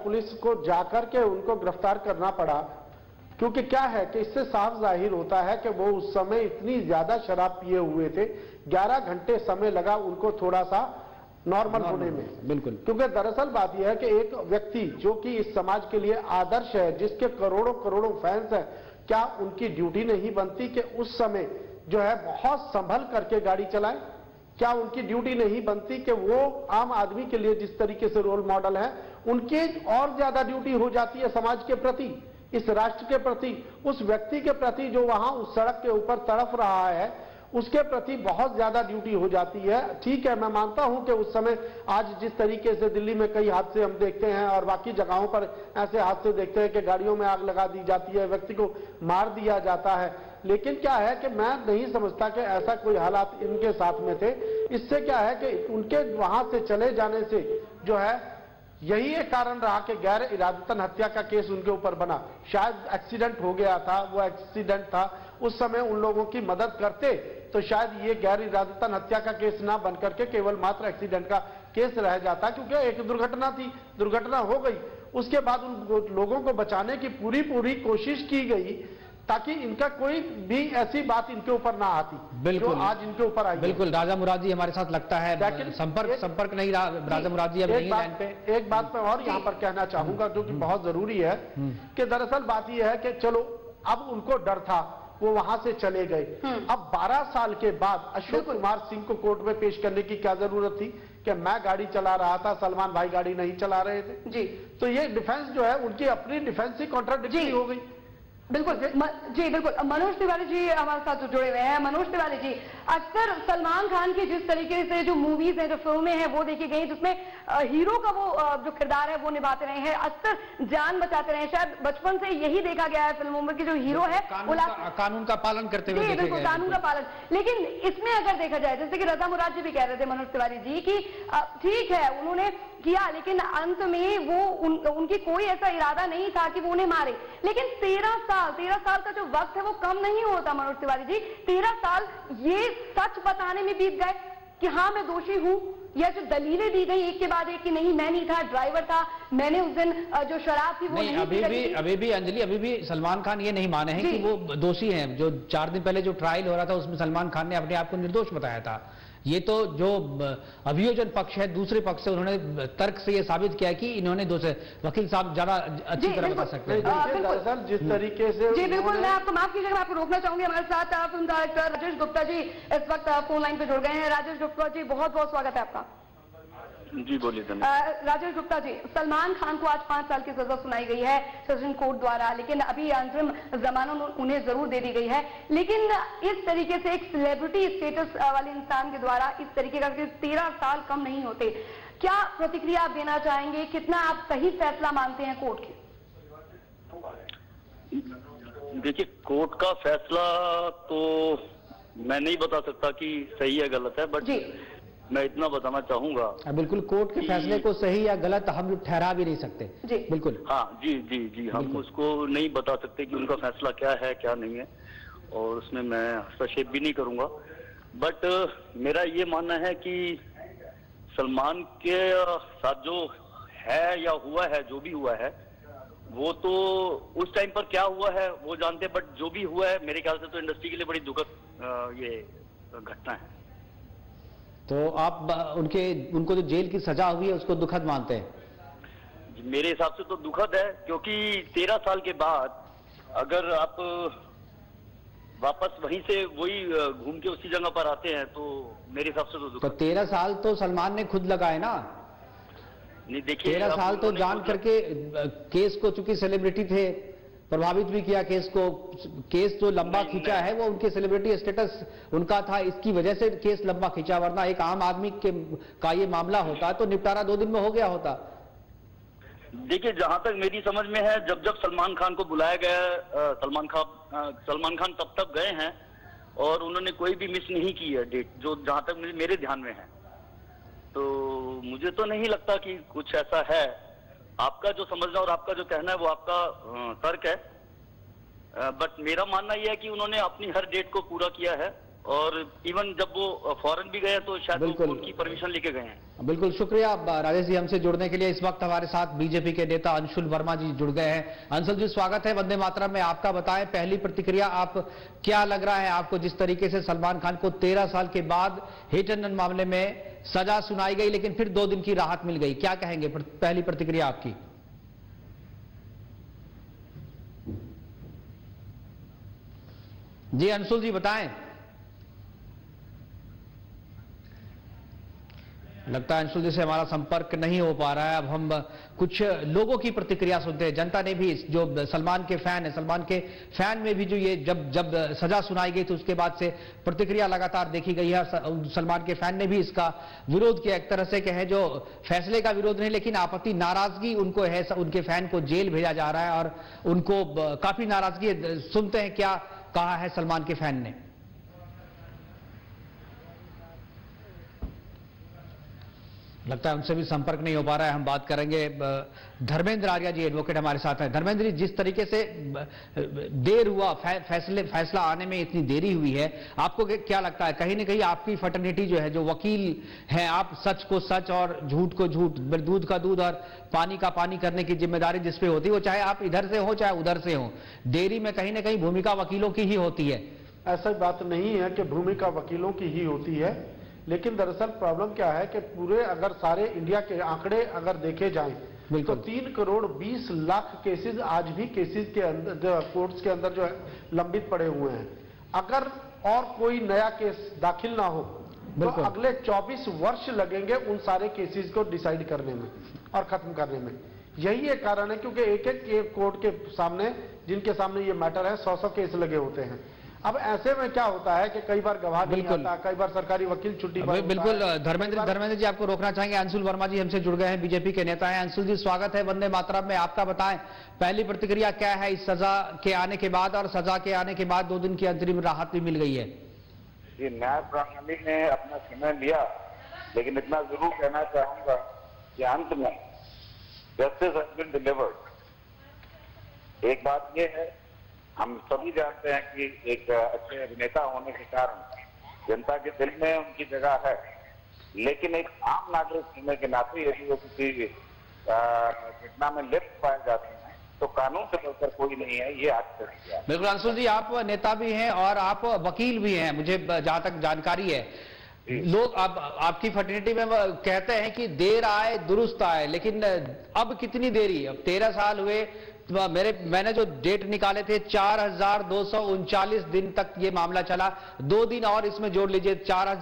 को जाकर के उनको गिरफ्तार करना पड़ा। क्योंकि क्या है कि इससे साफ जाहिर होता है कि वो उस समय इतनी ज्यादा शराब पिए हुए थे, 11 घंटे समय लगा उनको थोड़ा सा नॉर्मल होने में। बिल्कुल, क्योंकि दरअसल बात यह है कि एक व्यक्ति जो कि इस समाज के लिए आदर्श है, जिसके करोड़ों करोड़ों फैंस हैं, क्या उनकी ड्यूटी नहीं बनती कि उस समय जो है बहुत संभल करके गाड़ी चलाएं? क्या उनकी ड्यूटी नहीं बनती कि वो आम आदमी के लिए जिस तरीके से रोल मॉडल है, उनकी और ज्यादा ड्यूटी हो जाती है समाज के प्रति, इस राष्ट्र के प्रति, उस व्यक्ति के प्रति जो वहां उस सड़क के ऊपर तड़फ रहा है, उसके प्रति बहुत ज्यादा ड्यूटी हो जाती है। ठीक है, मैं मानता हूं कि उस समय आज जिस तरीके से दिल्ली में कई हादसे हम देखते हैं और बाकी जगहों पर ऐसे हादसे देखते हैं कि गाड़ियों में आग लगा दी जाती है, व्यक्ति को मार दिया जाता है, लेकिन क्या है कि मैं नहीं समझता कि ऐसा कोई हालात इनके साथ में थे। इससे क्या है कि उनके वहां से चले जाने से जो है यही एक कारण रहा कि गैर इरादतन हत्या का केस उनके ऊपर बना। शायद एक्सीडेंट हो गया था, वो एक्सीडेंट था, उस समय उन लोगों की मदद करते तो शायद ये गैर इरादतन हत्या का केस ना बन करके केवल मात्र एक्सीडेंट का केस रह जाता, क्योंकि एक दुर्घटना थी, दुर्घटना हो गई। उसके बाद उन लोगों को बचाने की पूरी कोशिश की गई ताकि इनका कोई भी ऐसी बात इनके ऊपर ना आती जो आज इनके ऊपर आई। बिल्कुल, राजा मुराद जी हमारे साथ लगता है संपर्क नहीं रहा। राजा मुराद जी अब नहीं लाइन पे। एक बात मैं और यहाँ पर कहना चाहूंगा जो कि बहुत जरूरी है कि दरअसल बात यह है कि चलो अब उनको डर था, वो वहां से चले गए। अब 12 साल के बाद अशोक कुमार सिंह को कोर्ट में पेश करने की क्या जरूरत थी कि मैं गाड़ी चला रहा था, सलमान भाई गाड़ी नहीं चला रहे थे जी। तो ये डिफेंस जो है उनकी अपनी डिफेंस ही कॉन्ट्राडिक्टरी हो गई। बिल्कुल जी, बिल्कुल। मनोज तिवारी जी हमारे साथ जुड़े हुए हैं। मनोज तिवारी जी, अक्सर सलमान खान की जिस तरीके से जो मूवीज हैं, जो फिल्में हैं वो देखी गई, जिसमें हीरो का वो जो किरदार है वो निभाते रहे हैं, अक्सर जान बचाते रहे हैं। शायद बचपन से यही देखा गया है फिल्मों में कि जो हीरो है कानून का पालन करते हुए देखे बिल्कुल, कानून का पालन। लेकिन इसमें अगर देखा जाए, जैसे कि रजा मुराद जी भी कह रहे थे मनोज तिवारी जी की ठीक है उन्होंने किया, लेकिन अंत में वो उनकी कोई ऐसा इरादा नहीं था कि वो उन्हें मारे। लेकिन 13 साल का जो वक्त है वो कम नहीं होता मनोज तिवारी जी। 13 साल ये सच बताने में बीत गए कि हाँ मैं दोषी हूं, या जो दलीलें दी गई एक के बाद एक कि नहीं मैं नहीं था, ड्राइवर था, मैंने उस दिन जो शराब थी वो नहीं अभी भी अंजलि, अभी भी सलमान खान ये नहीं माने हैं कि वो दोषी हैं। जो 4 दिन पहले जो ट्रायल हो रहा था उसमें सलमान खान ने अपने आप को निर्दोष बताया था। ये तो जो अभियोजन पक्ष है, दूसरे पक्ष से उन्होंने तर्क से ये साबित किया कि इन्होंने दोष। वकील साहब ज्यादा अच्छी तरह बता सकते हैं। दरअसल जिस तरीके से जी बिल्कुल, मैं आपको माफ कीजिएगा, मैं आपको रोकना चाहूंगी। हमारे साथ फिल्म डायरेक्टर राजेश गुप्ता जी इस वक्त फोन लाइन पे जुड़ गए हैं। राजेश गुप्ता जी, बहुत बहुत स्वागत है आपका। जी बोलिए। राजेश गुप्ता जी, सलमान खान को आज 5 साल की सजा सुनाई गई है सेशन कोर्ट द्वारा, लेकिन अभी अंतरिम जमानत उन्हें जरूर दे दी गई है। लेकिन इस तरीके से एक सेलिब्रिटी स्टेटस वाले इंसान के द्वारा इस तरीके का 13 साल कम नहीं होते, क्या प्रतिक्रिया आप देना चाहेंगे? कितना आप सही फैसला मानते हैं कोर्ट के? देखिए, कोर्ट का फैसला तो मैं नहीं बता सकता कि सही है गलत है, बट मैं इतना बताना चाहूंगा। बिल्कुल, कोर्ट के फैसले को सही या गलत हम लोग ठहरा भी नहीं सकते। जी बिल्कुल। हाँ जी जी जी, हम उसको नहीं बता सकते कि उनका फैसला क्या है क्या नहीं है, और उसमें मैं हस्तक्षेप भी नहीं करूंगा। बट मेरा ये मानना है कि सलमान के साथ जो है या हुआ है, जो भी हुआ है, वो तो उस टाइम पर क्या हुआ है वो जानते हैं, बट जो भी हुआ है मेरे ख्याल से तो इंडस्ट्री के लिए बड़ी दुखद ये घटना है। तो आप उनको जो जेल की सजा हुई है उसको दुखद मानते हैं? मेरे हिसाब से तो दुखद है, क्योंकि 13 साल के बाद अगर आप वापस वहीं से वही घूम के उसी जगह पर आते हैं तो मेरे हिसाब से तो दुखद। तो 13 साल तो सलमान ने खुद लगाए ना। नहीं देखिए, 13 साल तो जान करके केस को, चूंकि सेलिब्रिटी थे, प्रभावित भी किया केस को। केस जो लंबा खींचा है वो उनके सेलिब्रिटी स्टेटस उनका था, इसकी वजह से केस लंबा खींचा, वरना एक आम आदमी का ये मामला होता तो निपटारा 2 दिन में हो गया होता। देखिए, जहां तक मेरी समझ में है, जब जब सलमान खान को बुलाया गया, सलमान खान तब गए हैं और उन्होंने कोई भी मिस नहीं की है डेट, जो जहां तक मेरे ध्यान में है। तो मुझे तो नहीं लगता कि कुछ ऐसा है। आपका जो समझना और आपका जो कहना है वो आपका तर्क है, बट मेरा मानना यह है कि उन्होंने अपनी हर डेट को पूरा किया है, और इवन जब वो फॉरेन भी गए तो शायद वो उनकी परमिशन लेके गए हैं। बिल्कुल, शुक्रिया राजेश जी हमसे जुड़ने के लिए। इस वक्त हमारे साथ बीजेपी के नेता अंशुल वर्मा जी जुड़ गए हैं। अंशुल जी, स्वागत है वंदे मातरम में। आपका बताएं, पहली प्रतिक्रिया, आप क्या लग रहा है आपको, जिस तरीके से सलमान खान को 13 साल के बाद हिट एंड रन मामले में सजा सुनाई गई लेकिन फिर 2 दिन की राहत मिल गई, क्या कहेंगे? पहली प्रतिक्रिया आपकी। जी अंशुल जी बताएं। लगता है अंशुल जी से हमारा संपर्क नहीं हो पा रहा है। अब हम कुछ लोगों की प्रतिक्रिया सुनते हैं। जनता ने भी, जो सलमान के फैन है, सलमान के फैन में भी जो ये जब सजा सुनाई गई तो उसके बाद से प्रतिक्रिया लगातार देखी गई है। सलमान के फैन ने भी इसका विरोध किया, एक तरह से कहे जो फैसले का विरोध नहीं लेकिन आपत्ति, नाराजगी उनको है। उनके फैन को जेल भेजा जा रहा है और उनको काफी नाराजगी है। सुनते हैं क्या कहा है सलमान के फैन ने। लगता है उनसे भी संपर्क नहीं हो पा रहा है। हम बात करेंगे, धर्मेंद्र आर्या जी एडवोकेट हमारे साथ हैं। धर्मेंद्र जी, जिस तरीके से देर हुआ, फैसला आने में इतनी देरी हुई है, आपको क्या लगता है कहीं ना कहीं आपकी फटर्निटी जो है, जो वकील हैं, आप सच को सच और झूठ को झूठ, दूध का दूध और पानी का पानी करने की जिम्मेदारी जिसपे होती है, वो चाहे आप इधर से हो चाहे उधर से हो, देरी में कहीं ना कहीं भूमिका वकीलों की ही होती है? ऐसा बात नहीं है कि भूमिका वकीलों की ही होती है, लेकिन दरअसल प्रॉब्लम क्या है कि पूरे अगर सारे इंडिया के आंकड़े अगर देखे जाएं तो 3 करोड़ 20 लाख केसेस आज भी केसेस के अंदर, कोर्ट्स के अंदर जो है लंबित पड़े हुए हैं। अगर और कोई नया केस दाखिल ना हो तो अगले 24 वर्ष लगेंगे उन सारे केसेस को डिसाइड करने में और खत्म करने में। यही एक कारण है, क्योंकि एक एक कोर्ट के सामने, जिनके सामने ये मैटर है, 100 केस लगे होते हैं। अब ऐसे में क्या होता है कि कई बार गवाह नहीं आता, कई बार सरकारी वकील छुट्टी पर। बिल्कुल धर्मेंद्र जी आपको रोकना चाहेंगे। अंशुल वर्मा जी हमसे जुड़ गए हैं, बीजेपी के नेता हैं। अंशुल जी, स्वागत है वंदे मातरम में। आपका बताएं, पहली प्रतिक्रिया क्या है इस सजा के आने के बाद, और सजा के आने के बाद 2 दिन की अंतरिम राहत भी मिल गई है? ये न्याय प्रणाली ने अपना समय लिया, लेकिन इतना जरूर कहना चाहूंगा कि अंत में जस्टिस हैज बीन डिलीवर्ड। एक बात ये है, हम सभी जानते हैं कि एक अच्छे अभिनेता होने के कारण जनता के दिल में उनकी जगह है, लेकिन एक आम नागरिक होने के नाते यदि वो किसी घटना में लिप्त पाए जाते हैं तो कानून से बढ़कर कोई नहीं है, ये आज तक। बिल्कुल अंशुल जी, आप नेता भी हैं और आप वकील भी हैं, मुझे जहां तक जानकारी है। लोग अब आपकी फर्टिलिटी में कहते हैं कि देर आए दुरुस्त आए, लेकिन अब कितनी देरी? अब 13 साल हुए, मैंने जो डेट निकाले थे 4239 दिन तक ये मामला चला, 2 दिन और इसमें जोड़ लीजिए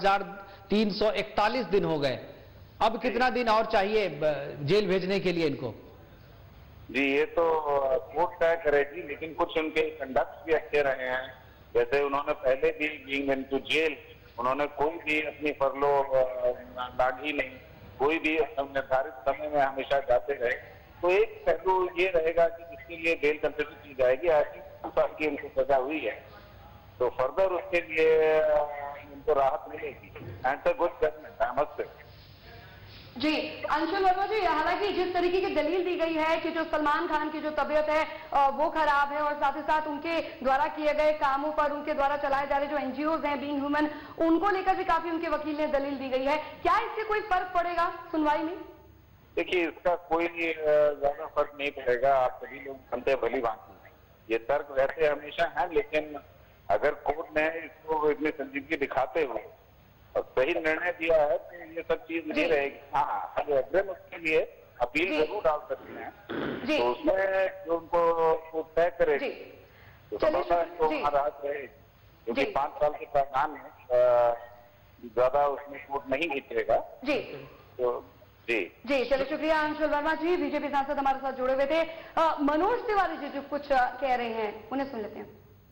4341 दिन हो गए। अब कितना दिन और चाहिए जेल भेजने के लिए इनको? जी ये तो कोर्ट तय करेगी, लेकिन कुछ उनके कंडक्ट भी अच्छे रहे हैं। जैसे उन्होंने पहले भी बीइंग इनटू जेल उन्होंने कोई भी अपनी फरलो लागी नहीं, कोई भी निर्धारित समय में हमेशा जाते रहे। तो एक पहलू ये रहेगा कि जिसके लिए बेल कंसिडर की जाएगी, आज 2 साल की उनको सजा हुई है, तो फर्दर उसके लिए उनको राहत मिलेगी। And good government, I must say. Ji Anshul Verma जी, हालांकि जिस तरीके की दलील दी गई है कि जो सलमान खान की जो तबीयत है वो खराब है और साथ ही साथ उनके द्वारा किए गए कामों पर, उनके द्वारा चलाए जा रहे जो एनजीओज हैं बीइंग ह्यूमन, उनको लेकर भी काफी उनके वकील ने दलील दी गई है। क्या इससे कोई फर्क पड़ेगा सुनवाई में? देखिए इसका कोई ज्यादा फर्क नहीं पड़ेगा। आप सभी लोग सुनते भली भांति, ये तर्क वैसे हमेशा है, लेकिन अगर कोर्ट ने इसको इतनी संजीदगी दिखाते हुए और सही निर्णय दिया है तो ये सब चीज नहीं रहेगी। हाँ, अगर अग्रिम उसके लिए अपील जरूर डाल सकते हैं, तो उसमें जो उनको तय करेगी तो समझता तो राहत रहेगी, क्योंकि 5 साल के प्रावधान में ज्यादा उसमें कोर्ट नहीं खींचेगा। जी तो जी चलिए शुक्रिया अंशुल वर्मा जी, बीजेपी सांसद हमारे साथ जुड़े हुए थे। मनोज तिवारी जी जो कुछ कह रहे हैं उन्हें सुन लेते हैं।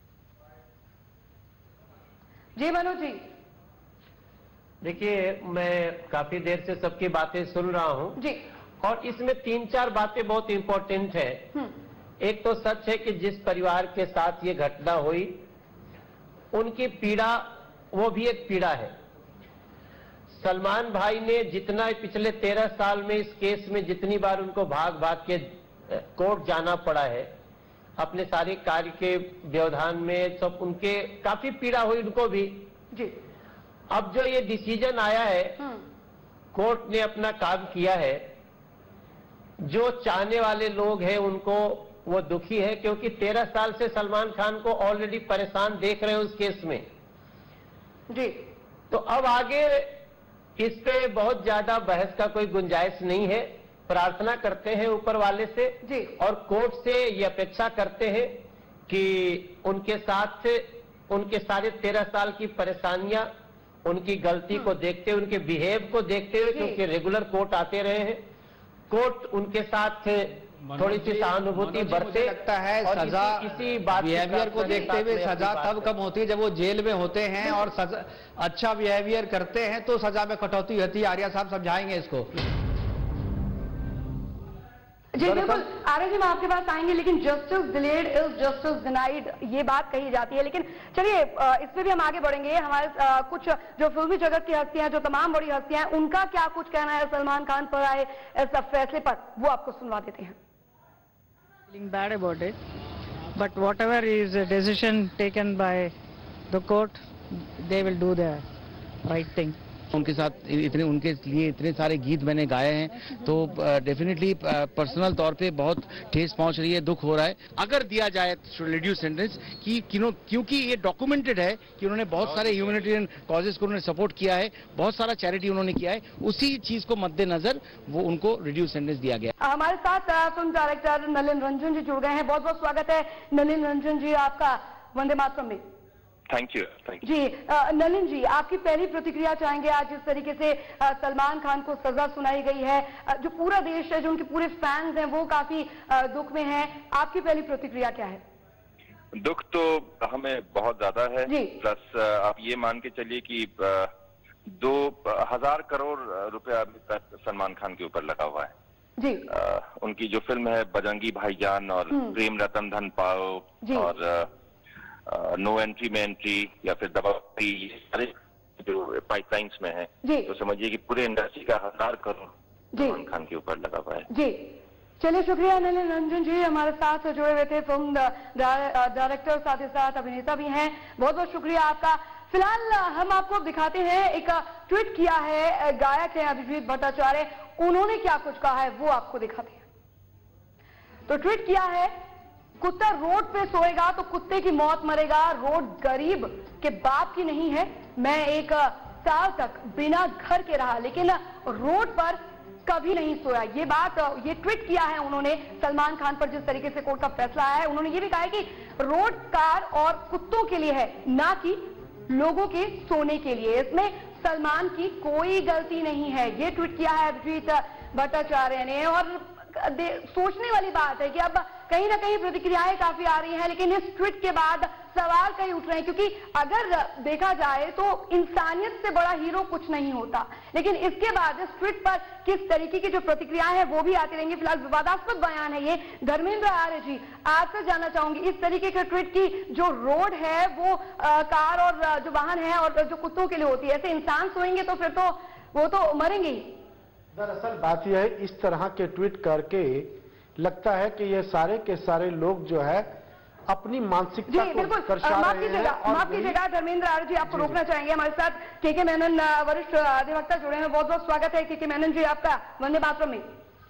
जी मनोज जी। देखिए मैं काफी देर से सबकी बातें सुन रहा हूं जी, और इसमें 3-4 बातें बहुत इंपॉर्टेंट है। एक तो सच है कि जिस परिवार के साथ ये घटना हुई उनकी पीड़ा वो भी एक पीड़ा है। सलमान भाई ने जितना पिछले 13 साल में इस केस में जितनी बार उनको भाग भाग के कोर्ट जाना पड़ा है, अपने सारे कार्य के व्यवधान में सब उनके काफी पीड़ा हुई उनको भी जी। अब जो ये डिसीजन आया है, कोर्ट ने अपना काम किया है। जो चाहने वाले लोग हैं उनको वो दुखी है, क्योंकि 13 साल से सलमान खान को ऑलरेडी परेशान देख रहे हैं उस केस में जी। तो अब आगे इस पे बहुत ज्यादा बहस का कोई गुंजाइश नहीं है। प्रार्थना करते हैं ऊपर वाले से जी, और कोर्ट से ये अपेक्षा करते हैं कि उनके साथ उनके सारे 13 साल की परेशानियां, उनकी गलती को देखते हुए, उनके बिहेव को देखते हुए, क्योंकि रेगुलर कोर्ट आते रहे हैं, कोर्ट उनके साथ थोड़ी सी सहानुभूति बरते। लगता है सजा इसी बिहेवियर को देखते हुए सजा तब कम होती है जब वो जेल में होते हैं और सजा अच्छा बिहेवियर करते हैं तो सजा में कटौती होती है। आर्या साहब समझाएंगे इसको। जी बिल्कुल आर्य जी, मैं आपके पास आएंगे, लेकिन justice delayed is justice denied ये बात कही जाती है। लेकिन चलिए इस पे भी हम आगे बढ़ेंगे। हमारे कुछ जो फिल्मी जगत की हस्तियां, जो तमाम बड़ी हस्तियां हैं, उनका क्या कुछ कहना है सलमान खान पर आए इस फैसले पर, वो आपको सुनवा देते हैं। Feeling bad about it, but whatever is a decision taken by the court, they will do the right thing. उनके साथ उनके लिए इतने सारे गीत मैंने गाए हैं, तो डेफिनेटली पर्सनल तौर पे बहुत ठेस पहुंच रही है, दुख हो रहा है। अगर दिया जाए रिड्यूस सेंटेंस क्योंकि ये डॉक्यूमेंटेड है कि उन्होंने बहुत सारे ह्यूमैनिटेरियन कॉजेज को उन्होंने सपोर्ट किया है, बहुत सारा चैरिटी उन्होंने किया है, उसी चीज को मद्देनजर वो उनको रिड्यूस सेंटेंस दिया गया। हमारे साथ फिल्म डायरेक्टर नलिन रंजन जी जुड़ गए हैं। बहुत बहुत स्वागत है नलिन रंजन जी आपका वंदे मातरम में। Thank you ji. नलिन जी, आपकी पहली प्रतिक्रिया चाहेंगे आज जिस तरीके से सलमान खान को सजा सुनाई गई है, जो पूरा देश है, जो उनके पूरे फैंस हैं, वो काफी दुख में हैं, आपकी पहली प्रतिक्रिया क्या है? दुख तो हमें बहुत ज्यादा है, प्लस आप ये मान के चलिए कि 2000 करोड़ रुपया अभी तक सलमान खान के ऊपर लगा हुआ है जी। उनकी जो फिल्म है बजरंगी भाईजान और प्रेम रतन धन पाओ और नो एंट्री में एंट्री या फिर दबाई, ये सारे जो पाइपलाइंस में है, तो समझिए कि पूरे इंडस्ट्री का 1000 करोड़ सलमान खान के ऊपर लगा हुआ है जी। चलिए शुक्रिया नलिन रंजन जी, हमारे साथ जुड़े हुए थे। फिल्म डायरेक्टर साथ ही साथ अभिनेता भी हैं, बहुत बहुत शुक्रिया आपका। फिलहाल हम आपको दिखाते हैं, एक ट्वीट किया है गायक है अभिजीत भट्टाचार्य, उन्होंने क्या कुछ कहा है वो आपको दिखाते हैं। तो ट्वीट किया है, कुत्ता रोड पे सोएगा तो कुत्ते की मौत मरेगा, रोड गरीब के बाप की नहीं है। मैं 1 साल तक बिना घर के रहा लेकिन रोड पर कभी नहीं सोया। ये ट्वीट किया है उन्होंने सलमान खान पर जिस तरीके से कोर्ट का फैसला आया है। उन्होंने ये भी कहा है कि रोड कार और कुत्तों के लिए है, ना कि लोगों के सोने के लिए। इसमें सलमान की कोई गलती नहीं है। ये ट्वीट किया है अभिजीत भट्टाचार्य ने। और सोचने वाली बात है कि अब कहीं ना कहीं प्रतिक्रियाएं काफी आ रही हैं, लेकिन इस ट्वीट के बाद सवाल कई उठ रहे हैं, क्योंकि अगर देखा जाए तो इंसानियत से बड़ा हीरो कुछ नहीं होता। लेकिन इसके बाद इस ट्वीट पर किस तरीके की जो प्रतिक्रियाएं हैं वो भी आती रहेंगी। फिलहाल विवादास्पद बयान है ये। धर्मेंद्र आर्य जी, आपसे जानना चाहूंगी, इस तरीके के ट्वीट की जो रोड है वो कार और जो वाहन है और जो कुत्तों के लिए होती है, ऐसे इंसान सोएंगे तो फिर तो वो तो मरेंगे ही। दरअसल बात यह है, इस तरह के ट्वीट करके लगता है कि ये सारे के सारे लोग जो है अपनी मानसिकता को दर्शा रहे हैं। माफ कीजिएगा धर्मेंद्र आर्य जी, आपको रोकना चाहेंगे। हमारे साथ के मेनन वरिष्ठ अधिवक्ता जुड़े हैं, बहुत बहुत स्वागत है के मेनन जी आपका वंदे मातरम में।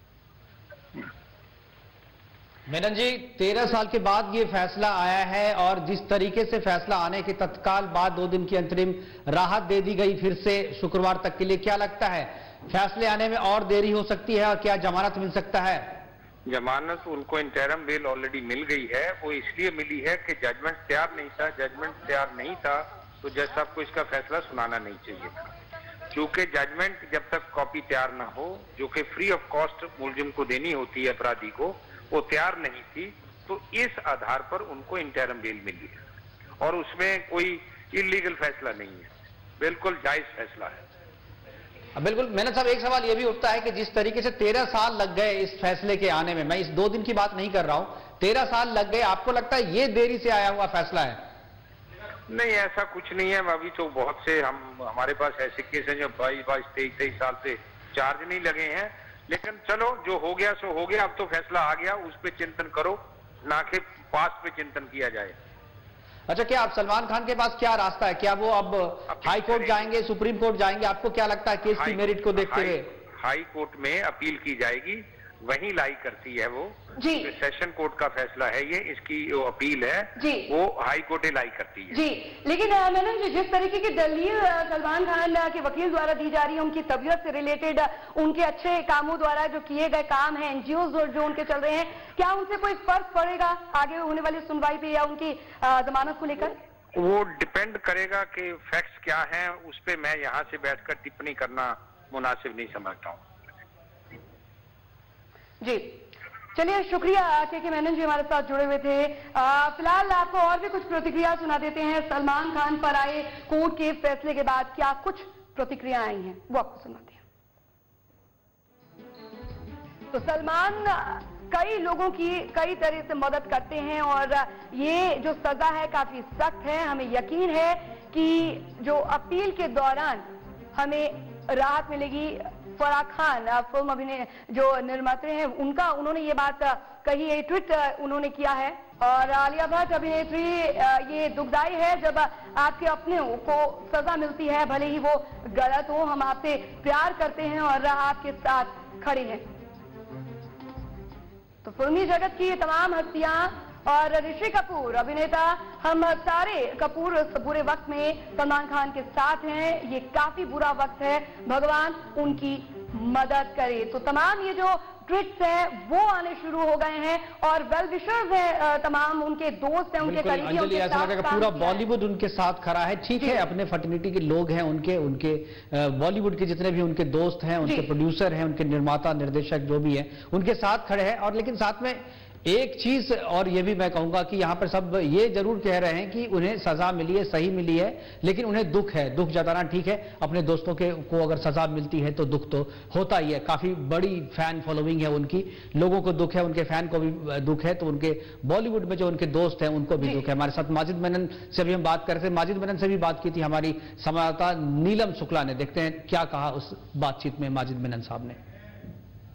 मेनन जी, 13 साल के बाद ये फैसला आया है और जिस तरीके से फैसला आने के तत्काल बाद 2 दिन की अंतरिम राहत दे दी गई फिर से शुक्रवार तक के लिए, क्या लगता है फैसले आने में और देरी हो सकती है और क्या जमानत मिल सकता है? जमानत उनको इंटरम बेल ऑलरेडी मिल गई है। वो इसलिए मिली है कि जजमेंट तैयार नहीं था। जजमेंट तैयार नहीं था तो जज साहब को इसका फैसला सुनाना नहीं चाहिए था, क्योंकि जजमेंट जब तक कॉपी तैयार ना हो, जो कि फ्री ऑफ कॉस्ट मुलजिम को देनी होती है अपराधी को, वो तैयार नहीं थी। तो इस आधार पर उनको इंटरम बेल मिली है और उसमें कोई इलीगल फैसला नहीं है, बिल्कुल जायज फैसला है। बिल्कुल। मैंने साहब, एक सवाल यह भी उठता है कि जिस तरीके से 13 साल लग गए इस फैसले के आने में, मैं इस 2 दिन की बात नहीं कर रहा हूं, 13 साल लग गए, आपको लगता है ये देरी से आया हुआ फैसला है? नहीं, ऐसा कुछ नहीं है। अभी तो बहुत से हमारे पास ऐसे केस हैं जो 22, 23 साल से चार्ज नहीं लगे हैं। लेकिन चलो, जो हो गया सो हो गया। अब तो फैसला आ गया, उस पर चिंतन करो, ना कि पास्ट पे चिंतन किया जाए। अच्छा, क्या आप सलमान खान के पास क्या रास्ता है? क्या वो अब हाई कोर्ट जाएंगे, सुप्रीम कोर्ट जाएंगे? आपको क्या लगता है केस की मेरिट को देखते हुए? हाई कोर्ट में अपील की जाएगी, वहीं लाई करती है वो जी। सेशन कोर्ट का फैसला है ये, इसकी जो अपील है जी, वो हाई कोर्ट लाई करती है जी। लेकिन मैडम जी, जिस तरीके की दलील सलमान खान के वकील द्वारा दी जा रही है, उनकी तबीयत से रिलेटेड, उनके अच्छे कामों द्वारा जो किए गए काम हैं, एनजीओ जो उनके चल रहे हैं, क्या उनसे कोई फर्क पड़ेगा आगे होने वाली सुनवाई पे या उनकी जमानत को लेकर? वो डिपेंड करेगा कि फैक्ट्स क्या हैं। उस पर मैं यहाँ से बैठकर टिप्पणी करना मुनासिब नहीं समझता हूँ। जी, चलिए, शुक्रिया के मेनन जी हमारे साथ जुड़े हुए थे। फिलहाल आपको और भी कुछ प्रतिक्रिया सुना देते हैं। सलमान खान पर आए कोर्ट के फैसले के बाद क्या कुछ प्रतिक्रिया आई हैं वो आपको सुनाते हैं। तो सलमान कई लोगों की कई तरह से मदद करते हैं और ये जो सजा है काफी सख्त है। हमें यकीन है कि जो अपील के दौरान हमें राहत मिलेगी। फराह खान फिल्म अभिनय जो निर्माता हैं उन्होंने ये बात कही है, ट्वीट उन्होंने किया है। और आलिया भट्ट अभिनेत्री, ये दुखदाई है जब आपके अपने को सजा मिलती है, भले ही वो गलत हो। हम आपसे प्यार करते हैं और आपके साथ खड़े हैं। तो फिल्मी जगत की तमाम हस्तियां और ऋषि कपूर अभिनेता, हम सारे कपूर इस बुरे वक्त में सलमान खान के साथ हैं। ये काफी बुरा वक्त है, भगवान उनकी मदद करे। तो तमाम ये जो ट्वीट्स हैं वो आने शुरू हो गए हैं और वेल विशर्स हैं, तमाम उनके दोस्त हैं, उनके करीबी, अंजलि, ऐसा लगेगा पूरा बॉलीवुड उनके साथ खड़ा है। ठीक है, अपने फर्टिनिटी के लोग हैं, उनके बॉलीवुड के जितने भी उनके दोस्त हैं, उनके प्रोड्यूसर हैं, उनके निर्माता निर्देशक जो भी हैं, उनके साथ खड़े हैं। और लेकिन साथ में एक चीज और ये भी मैं कहूंगा कि यहां पर सब ये जरूर कह रहे हैं कि उन्हें सजा मिली है, सही मिली है, लेकिन उन्हें दुख है। दुख जताना ठीक है, अपने दोस्तों को अगर सजा मिलती है तो दुख तो होता ही है। काफी बड़ी फैन फॉलोइंग है उनकी, लोगों को दुख है, उनके फैन को भी दुख है, तो उनके बॉलीवुड में जो उनके दोस्त हैं उनको भी दुख है। हमारे साथ माजिद मेनन से भी हम बात कर रहे थे, माजिद मेनन से भी बात की थी हमारी संवाददाता नीलम शुक्ला ने। देखते हैं क्या कहा उस बातचीत में माजिद मेनन साहब ने।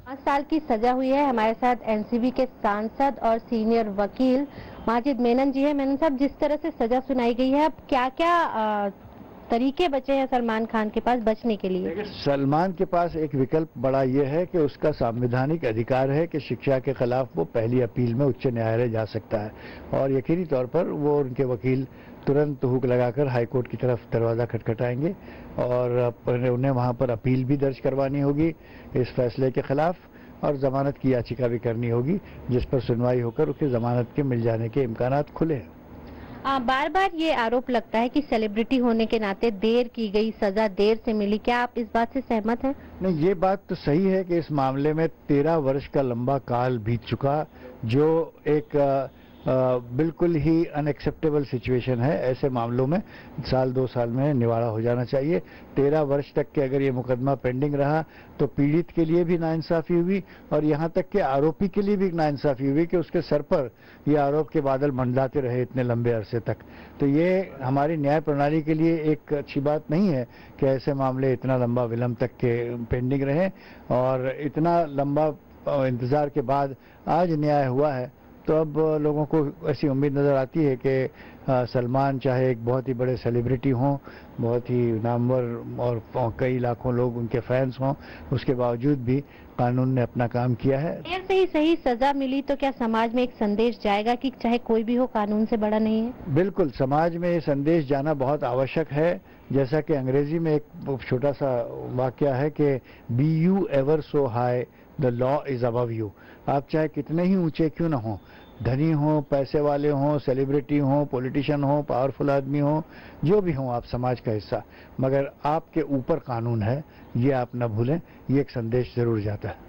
5 साल की सजा हुई है। हमारे साथ एनसीबी के सांसद और सीनियर वकील माजिद मेनन जी है। मेनन साहब, जिस तरह से सजा सुनाई गई है, अब क्या क्या तरीके बचे हैं सलमान खान के पास बचने के लिए? सलमान के पास एक विकल्प बड़ा ये है कि उसका संवैधानिक अधिकार है कि शिक्षा के खिलाफ वो पहली अपील में उच्च न्यायालय जा सकता है, और यकीनी तौर पर वो उनके वकील तुरंत हुक लगाकर हाईकोर्ट की तरफ दरवाज़ा खटखटाएंगे और उन्हें वहाँ पर अपील भी दर्ज करवानी होगी इस फैसले के खिलाफ, और जमानत की याचिका भी करनी होगी जिस पर सुनवाई होकर उसकी जमानत के मिल जाने के इम्कानात खुले हैं। बार बार ये आरोप लगता है कि सेलिब्रिटी होने के नाते देर की गई, सजा देर से मिली, क्या आप इस बात से सहमत हैं? नहीं, ये बात तो सही है कि इस मामले में 13 वर्ष का लंबा काल बीत चुका, जो एक बिल्कुल ही अनएक्सेप्टेबल सिचुएशन है। ऐसे मामलों में 1-2 साल में निवाड़ा हो जाना चाहिए। 13 वर्ष तक के अगर ये मुकदमा पेंडिंग रहा तो पीड़ित के लिए भी नाइंसाफी हुई और यहाँ तक के आरोपी के लिए भी नाइंसाफी हुई कि उसके सर पर ये आरोप के बादल मंडलाते रहे इतने लंबे अरसे तक। तो ये हमारी न्याय प्रणाली के लिए एक अच्छी बात नहीं है कि ऐसे मामले इतना लंबा विलंब तक के पेंडिंग रहे, और इतना लंबा इंतजार के बाद आज न्याय हुआ है तो अब लोगों को ऐसी उम्मीद नज़र आती है कि सलमान चाहे एक बहुत ही बड़े सेलिब्रिटी हों, बहुत ही नामवर और कई लाखों लोग उनके फैंस हों, उसके बावजूद भी कानून ने अपना काम किया है। देर से ही सही सजा मिली तो क्या समाज में एक संदेश जाएगा कि चाहे कोई भी हो कानून से बड़ा नहीं है? बिल्कुल, समाज में ये संदेश जाना बहुत आवश्यक है। जैसा कि अंग्रेजी में एक छोटा सा वाक्य है कि be you ever so high the law is above you. आप चाहे कितने ही ऊंचे क्यों न हो, धनी हो, पैसे वाले हो, सेलिब्रिटी हो, पॉलिटिशियन हो, पावरफुल आदमी हो, जो भी हो आप समाज का हिस्सा, मगर आपके ऊपर कानून है, ये आप न भूलें। ये एक संदेश जरूर जाता है।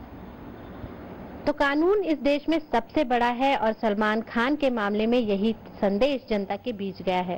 तो कानून इस देश में सबसे बड़ा है और सलमान खान के मामले में यही संदेश जनता के बीच गया है।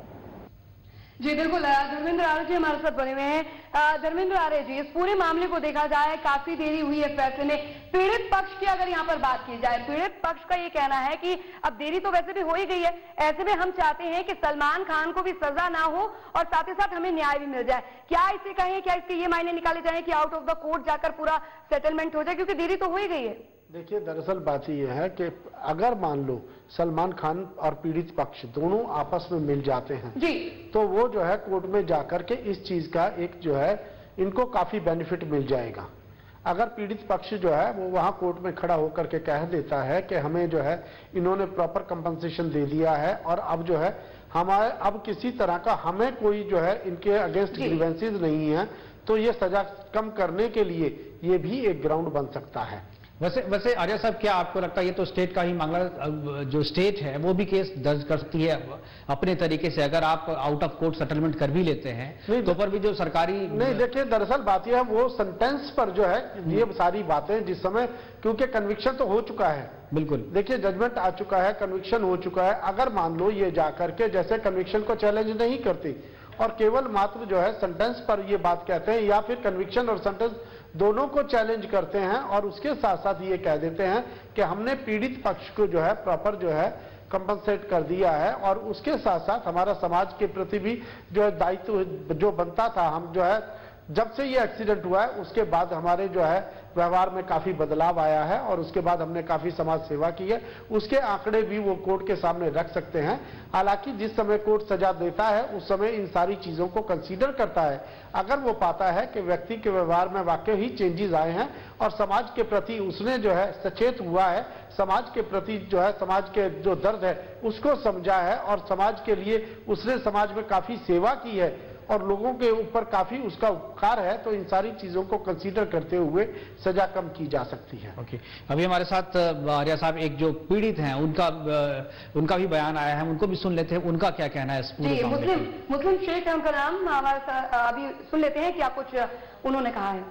जी बिल्कुल, धर्मेंद्र आर्य जी हमारे साथ बने हुए हैं। धर्मेंद्र आर्य जी, इस पूरे मामले को देखा जाए काफी देरी हुई है फैसले में। पीड़ित पक्ष की अगर यहाँ पर बात की जाए, पीड़ित पक्ष का ये कहना है कि अब देरी तो वैसे भी हो ही गई है, ऐसे में हम चाहते हैं कि सलमान खान को भी सजा ना हो और साथ ही साथ हमें न्याय भी मिल जाए। क्या इसे कहें, क्या इसके ये मायने निकाले जाए कि आउट ऑफ द कोर्ट जाकर पूरा सेटलमेंट हो जाए, क्योंकि देरी तो हो ही गई है? देखिए, दरअसल बात यह है कि अगर मान लो सलमान खान और पीड़ित पक्ष दोनों आपस में मिल जाते हैं जी, तो वो जो है कोर्ट में जाकर के इस चीज का एक जो है इनको काफी बेनिफिट मिल जाएगा। अगर पीड़ित पक्ष जो है वो वहां कोर्ट में खड़ा होकर के कह देता है कि हमें जो है इन्होंने प्रॉपर कंपनसेशन दे दिया है और अब जो है हमारे अब किसी तरह का हमें कोई जो है इनके अगेंस्ट ग्रीवेंसेस नहीं है, तो ये सजा कम करने के लिए ये भी एक ग्राउंड बन सकता है। वैसे आर्य साहब, क्या आपको लगता है ये तो स्टेट का ही मामला, जो स्टेट है वो भी केस दर्ज कर सकती है अपने तरीके से, अगर आप आउट ऑफ कोर्ट सेटलमेंट कर भी लेते हैं तो पर भी जो सरकारी नहीं, देखिए दरअसल बात यह है वो सेंटेंस पर जो है ये सारी बातें जिस समय, क्योंकि कन्विक्शन तो हो चुका है, बिल्कुल देखिए जजमेंट आ चुका है, कन्विक्शन हो चुका है। अगर मान लो ये जाकर के जैसे कन्विक्शन को चैलेंज नहीं करती और केवल मात्र जो है सेंटेंस पर ये बात कहते हैं या फिर कन्विक्शन और सेंटेंस दोनों को चैलेंज करते हैं और उसके साथ साथ ये कह देते हैं कि हमने पीड़ित पक्ष को जो है प्रॉपर जो है कंपनसेट कर दिया है और उसके साथ साथ हमारा समाज के प्रति भी जो है दायित्व जो बनता था, हम जो है जब से ये एक्सीडेंट हुआ है उसके बाद हमारे जो है व्यवहार में काफी बदलाव आया है और उसके बाद हमने काफी समाज सेवा की है, उसके आंकड़े भी वो कोर्ट के सामने रख सकते हैं। हालांकि जिस समय कोर्ट सजा देता है उस समय इन सारी चीजों को कंसीडर करता है। अगर वो पाता है कि व्यक्ति के व्यवहार में वाकई ही चेंजेस आए हैं और समाज के प्रति उसने जो है सचेत हुआ है, समाज के प्रति जो है समाज के जो दर्द है उसको समझा है और समाज के लिए उसने समाज में काफी सेवा की है और लोगों के ऊपर काफी उसका उपकार है, तो इन सारी चीजों को कंसीडर करते हुए सजा कम की जा सकती है। ओके, अभी हमारे साथ आर्या साहब एक जो पीड़ित हैं उनका भी बयान आया है, उनको भी सुन लेते हैं, उनका क्या कहना है इस पूरे मामले पर। मुस्लिम शेख है उनका नाम, हमारे साथ अभी सुन लेते हैं क्या कुछ उन्होंने कहा है।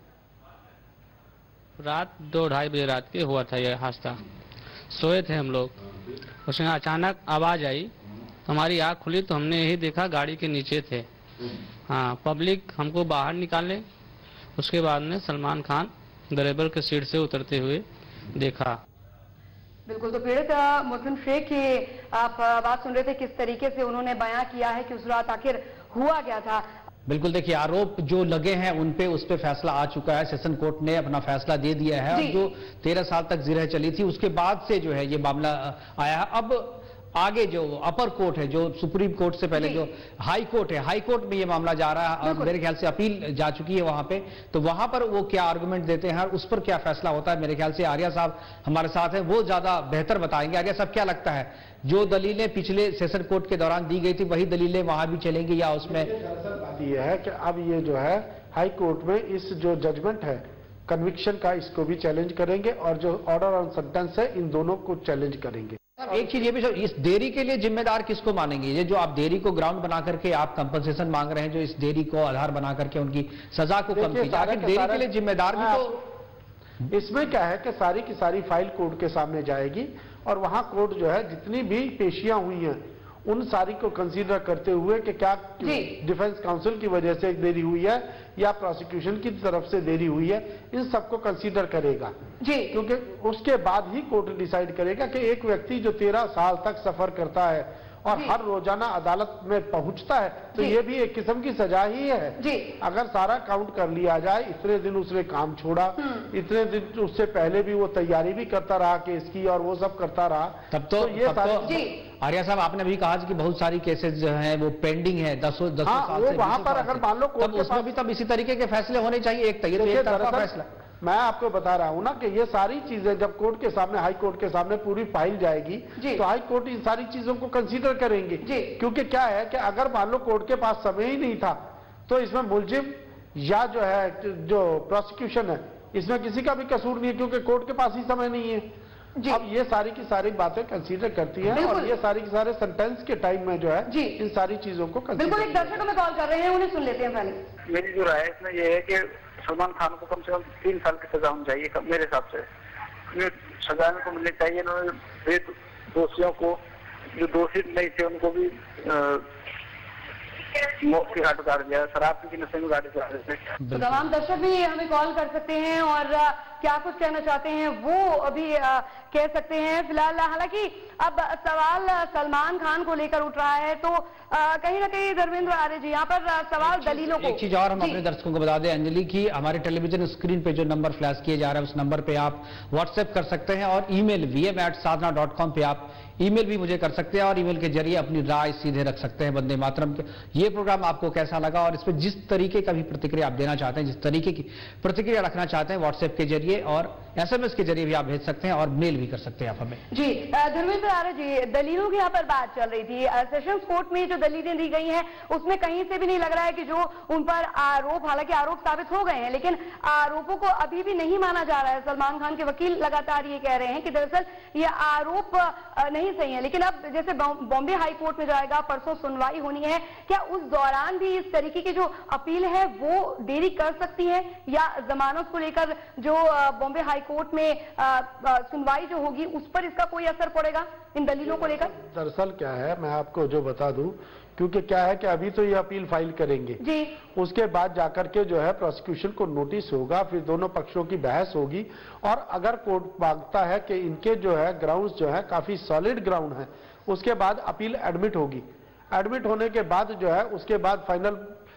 रात 2-2:30 बजे रात के हुआ था यह हादसा। सोए थे हम लोग, उसमें अचानक आवाज आई, हमारी आँख खुली तो हमने यही देखा गाड़ी के नीचे थे। हाँ, पब्लिक हमको बाहर निकाले, उसके बाद में सलमान खान ड्राइवर के सीट से उतरते हुए देखा। बिल्कुल, तो पीड़ित मुस्लिम शेख की आप बात सुन रहे थे, किस तरीके से उन्होंने बयां किया है कि उस रात आखिर हुआ क्या था। बिल्कुल, देखिए आरोप जो लगे हैं उन पे उस पे फैसला आ चुका है, सेशन कोर्ट ने अपना फैसला दे दिया है। अब जो 13 साल तक जिरह चली थी उसके बाद से जो है ये मामला आया है। अब आगे जो अपर कोर्ट है, जो सुप्रीम कोर्ट से पहले जो हाई कोर्ट है, हाई कोर्ट में ये मामला जा रहा है और मेरे ख्याल से अपील जा चुकी है वहां पे। तो वहां पर वो क्या आर्गुमेंट देते हैं, उस पर क्या फैसला होता है, मेरे ख्याल से आर्या साहब हमारे साथ हैं, वो ज्यादा बेहतर बताएंगे। आर्या साहब, क्या लगता है जो दलीलें पिछले सेशन कोर्ट के दौरान दी गई थी वही दलीलें वहां भी चलेंगी या उसमें? बात यह है कि अब ये जो है हाई कोर्ट में इस जो जजमेंट है कन्विक्शन का, इसको भी चैलेंज करेंगे और जो ऑर्डर ऑन सेंटेंस है इन दोनों को चैलेंज करेंगे। एक चीज ये भी, इस देरी के लिए जिम्मेदार किसको मानेंगे? ये जो आप देरी को ग्राउंड बना करके आप कंपनसेशन मांग रहे हैं, जो इस देरी को आधार बना करके उनकी सजा को कम की जाए, देरी के लिए जिम्मेदार भी तो इसमें क्या है कि सारी की सारी फाइल कोर्ट के सामने जाएगी और वहां कोर्ट जो है जितनी भी पेशियां हुई हैं उन सारी को कंसीडर करते हुए कि क्या डिफेंस काउंसिल की वजह से देरी हुई है या प्रोसिक्यूशन की तरफ से देरी हुई है, इन सबको कंसीडर करेगा जी, क्योंकि उसके बाद ही कोर्ट डिसाइड करेगा कि एक व्यक्ति जो 13 साल तक सफर करता है और हर रोजाना अदालत में पहुंचता है तो ये भी एक किस्म की सजा ही है जी। अगर सारा काउंट कर लिया जाए, इतने दिन उसने काम छोड़ा, इतने दिन उससे पहले भी वो तैयारी भी करता रहा केस की और वो सब करता रहा, तब तो ये सारी आर्या साहब आपने भी कहा कि बहुत सारी केसेस जो हैं वो पेंडिंग है 10 साल से। वहां पर अगर मान लो तब उसमें भी तब इसी तरीके के फैसले होने चाहिए, एक तरफा फैसला। मैं आपको बता रहा हूं ना कि ये सारी चीजें जब कोर्ट के सामने, हाई कोर्ट के सामने पूरी फाइल जाएगी तो हाई कोर्ट इन सारी चीजों को कंसीडर करेंगे, क्योंकि क्या है कि अगर मान लो कोर्ट के पास समय ही नहीं था तो इसमें मुलजिम या जो है जो प्रोसिक्यूशन है इसमें किसी का भी कसूर नहीं है, क्योंकि कोर्ट के पास ही समय नहीं है। अब ये सारी की सारी बातें कंसीडर करती हैं और ये सारी के सारे सेंटेंस के टाइम में जो है इन सारी चीजों को बिल्कुल। एक दर्शक में कॉल कर रहे हैं, उन्हें सुन लेते हैं पहले। मेरी जो राय है इसमें ये है कि सलमान खान को कम से कम 3 साल की सजा होनी चाहिए मेरे हिसाब से। सजा को मिलनी चाहिए। इन्होंने दोषियों को, जो दोषी नहीं थे उनको भी मौत की घाट उतार दिया, शराब की नशे में घाट उतार दिया। तो तमाम दर्शक भी हमें कॉल कर सकते हैं और क्या कुछ कहना चाहते हैं वो अभी कह सकते हैं। फिलहाल हालांकि अब सवाल सलमान खान को लेकर उठ रहा है, तो कहीं ना कहीं धर्मेंद्र आर्य जी यहाँ पर सवाल दलीलों को। एक चीज और हम अपने दर्शकों को बता दें अंजलि की, हमारे टेलीविजन स्क्रीन पे जो नंबर फ्लैश किए जा रहा है उस नंबर पे आप व्हाट्सएप कर सकते हैं और ईमेल vm@sadhana.com पे आप ईमेल भी मुझे कर सकते हैं और ईमेल के जरिए अपनी राय सीधे रख सकते हैं वंदे मातरम के। ये प्रोग्राम आपको कैसा लगा और इस पर जिस तरीके का भी प्रतिक्रिया आप देना चाहते हैं, जिस तरीके की प्रतिक्रिया रखना चाहते हैं, व्हाट्सएप के जरिए और SMS के जरिए भी आप भेज सकते हैं और मेल भी कर सकते हैं आप हमें। जी धर्मेंद्र आर्य जी, दलीलों की यहाँ पर बात चल रही थी। सेशंस कोर्ट में जो दलीलें दी गई हैं उसमें कहीं से भी नहीं लग रहा है कि जो उन पर आरोप, हालांकि आरोप साबित हो गए हैं लेकिन आरोपों को अभी भी नहीं माना जा रहा है। सलमान खान के वकील लगातार ये कह रहे हैं कि दरअसल ये आरोप नहीं सही है। लेकिन अब जैसे बॉम्बे हाई कोर्ट में जाएगा, परसों सुनवाई होनी है, क्या उस दौरान भी इस तरीके की जो अपील है वो देरी कर सकती है या जमानत को लेकर जो बॉम्बे हाई कोर्ट में सुनवाई जो होगी उस पर इसका कोई असर पड़ेगा इन दलीलों को लेकर? दरअसल क्या है, मैं आपको जो बता दूं, क्योंकि क्या है कि अभी तो ये अपील फाइल करेंगे जी, उसके बाद जाकर के जो है प्रोसिक्यूशन को नोटिस होगा, फिर दोनों पक्षों की बहस होगी और अगर कोर्ट मांगता है कि इनके जो है ग्राउंड्स जो है काफी सॉलिड ग्राउंड है, उसके बाद अपील एडमिट होगी। एडमिट होने के बाद जो है उसके बाद फाइनल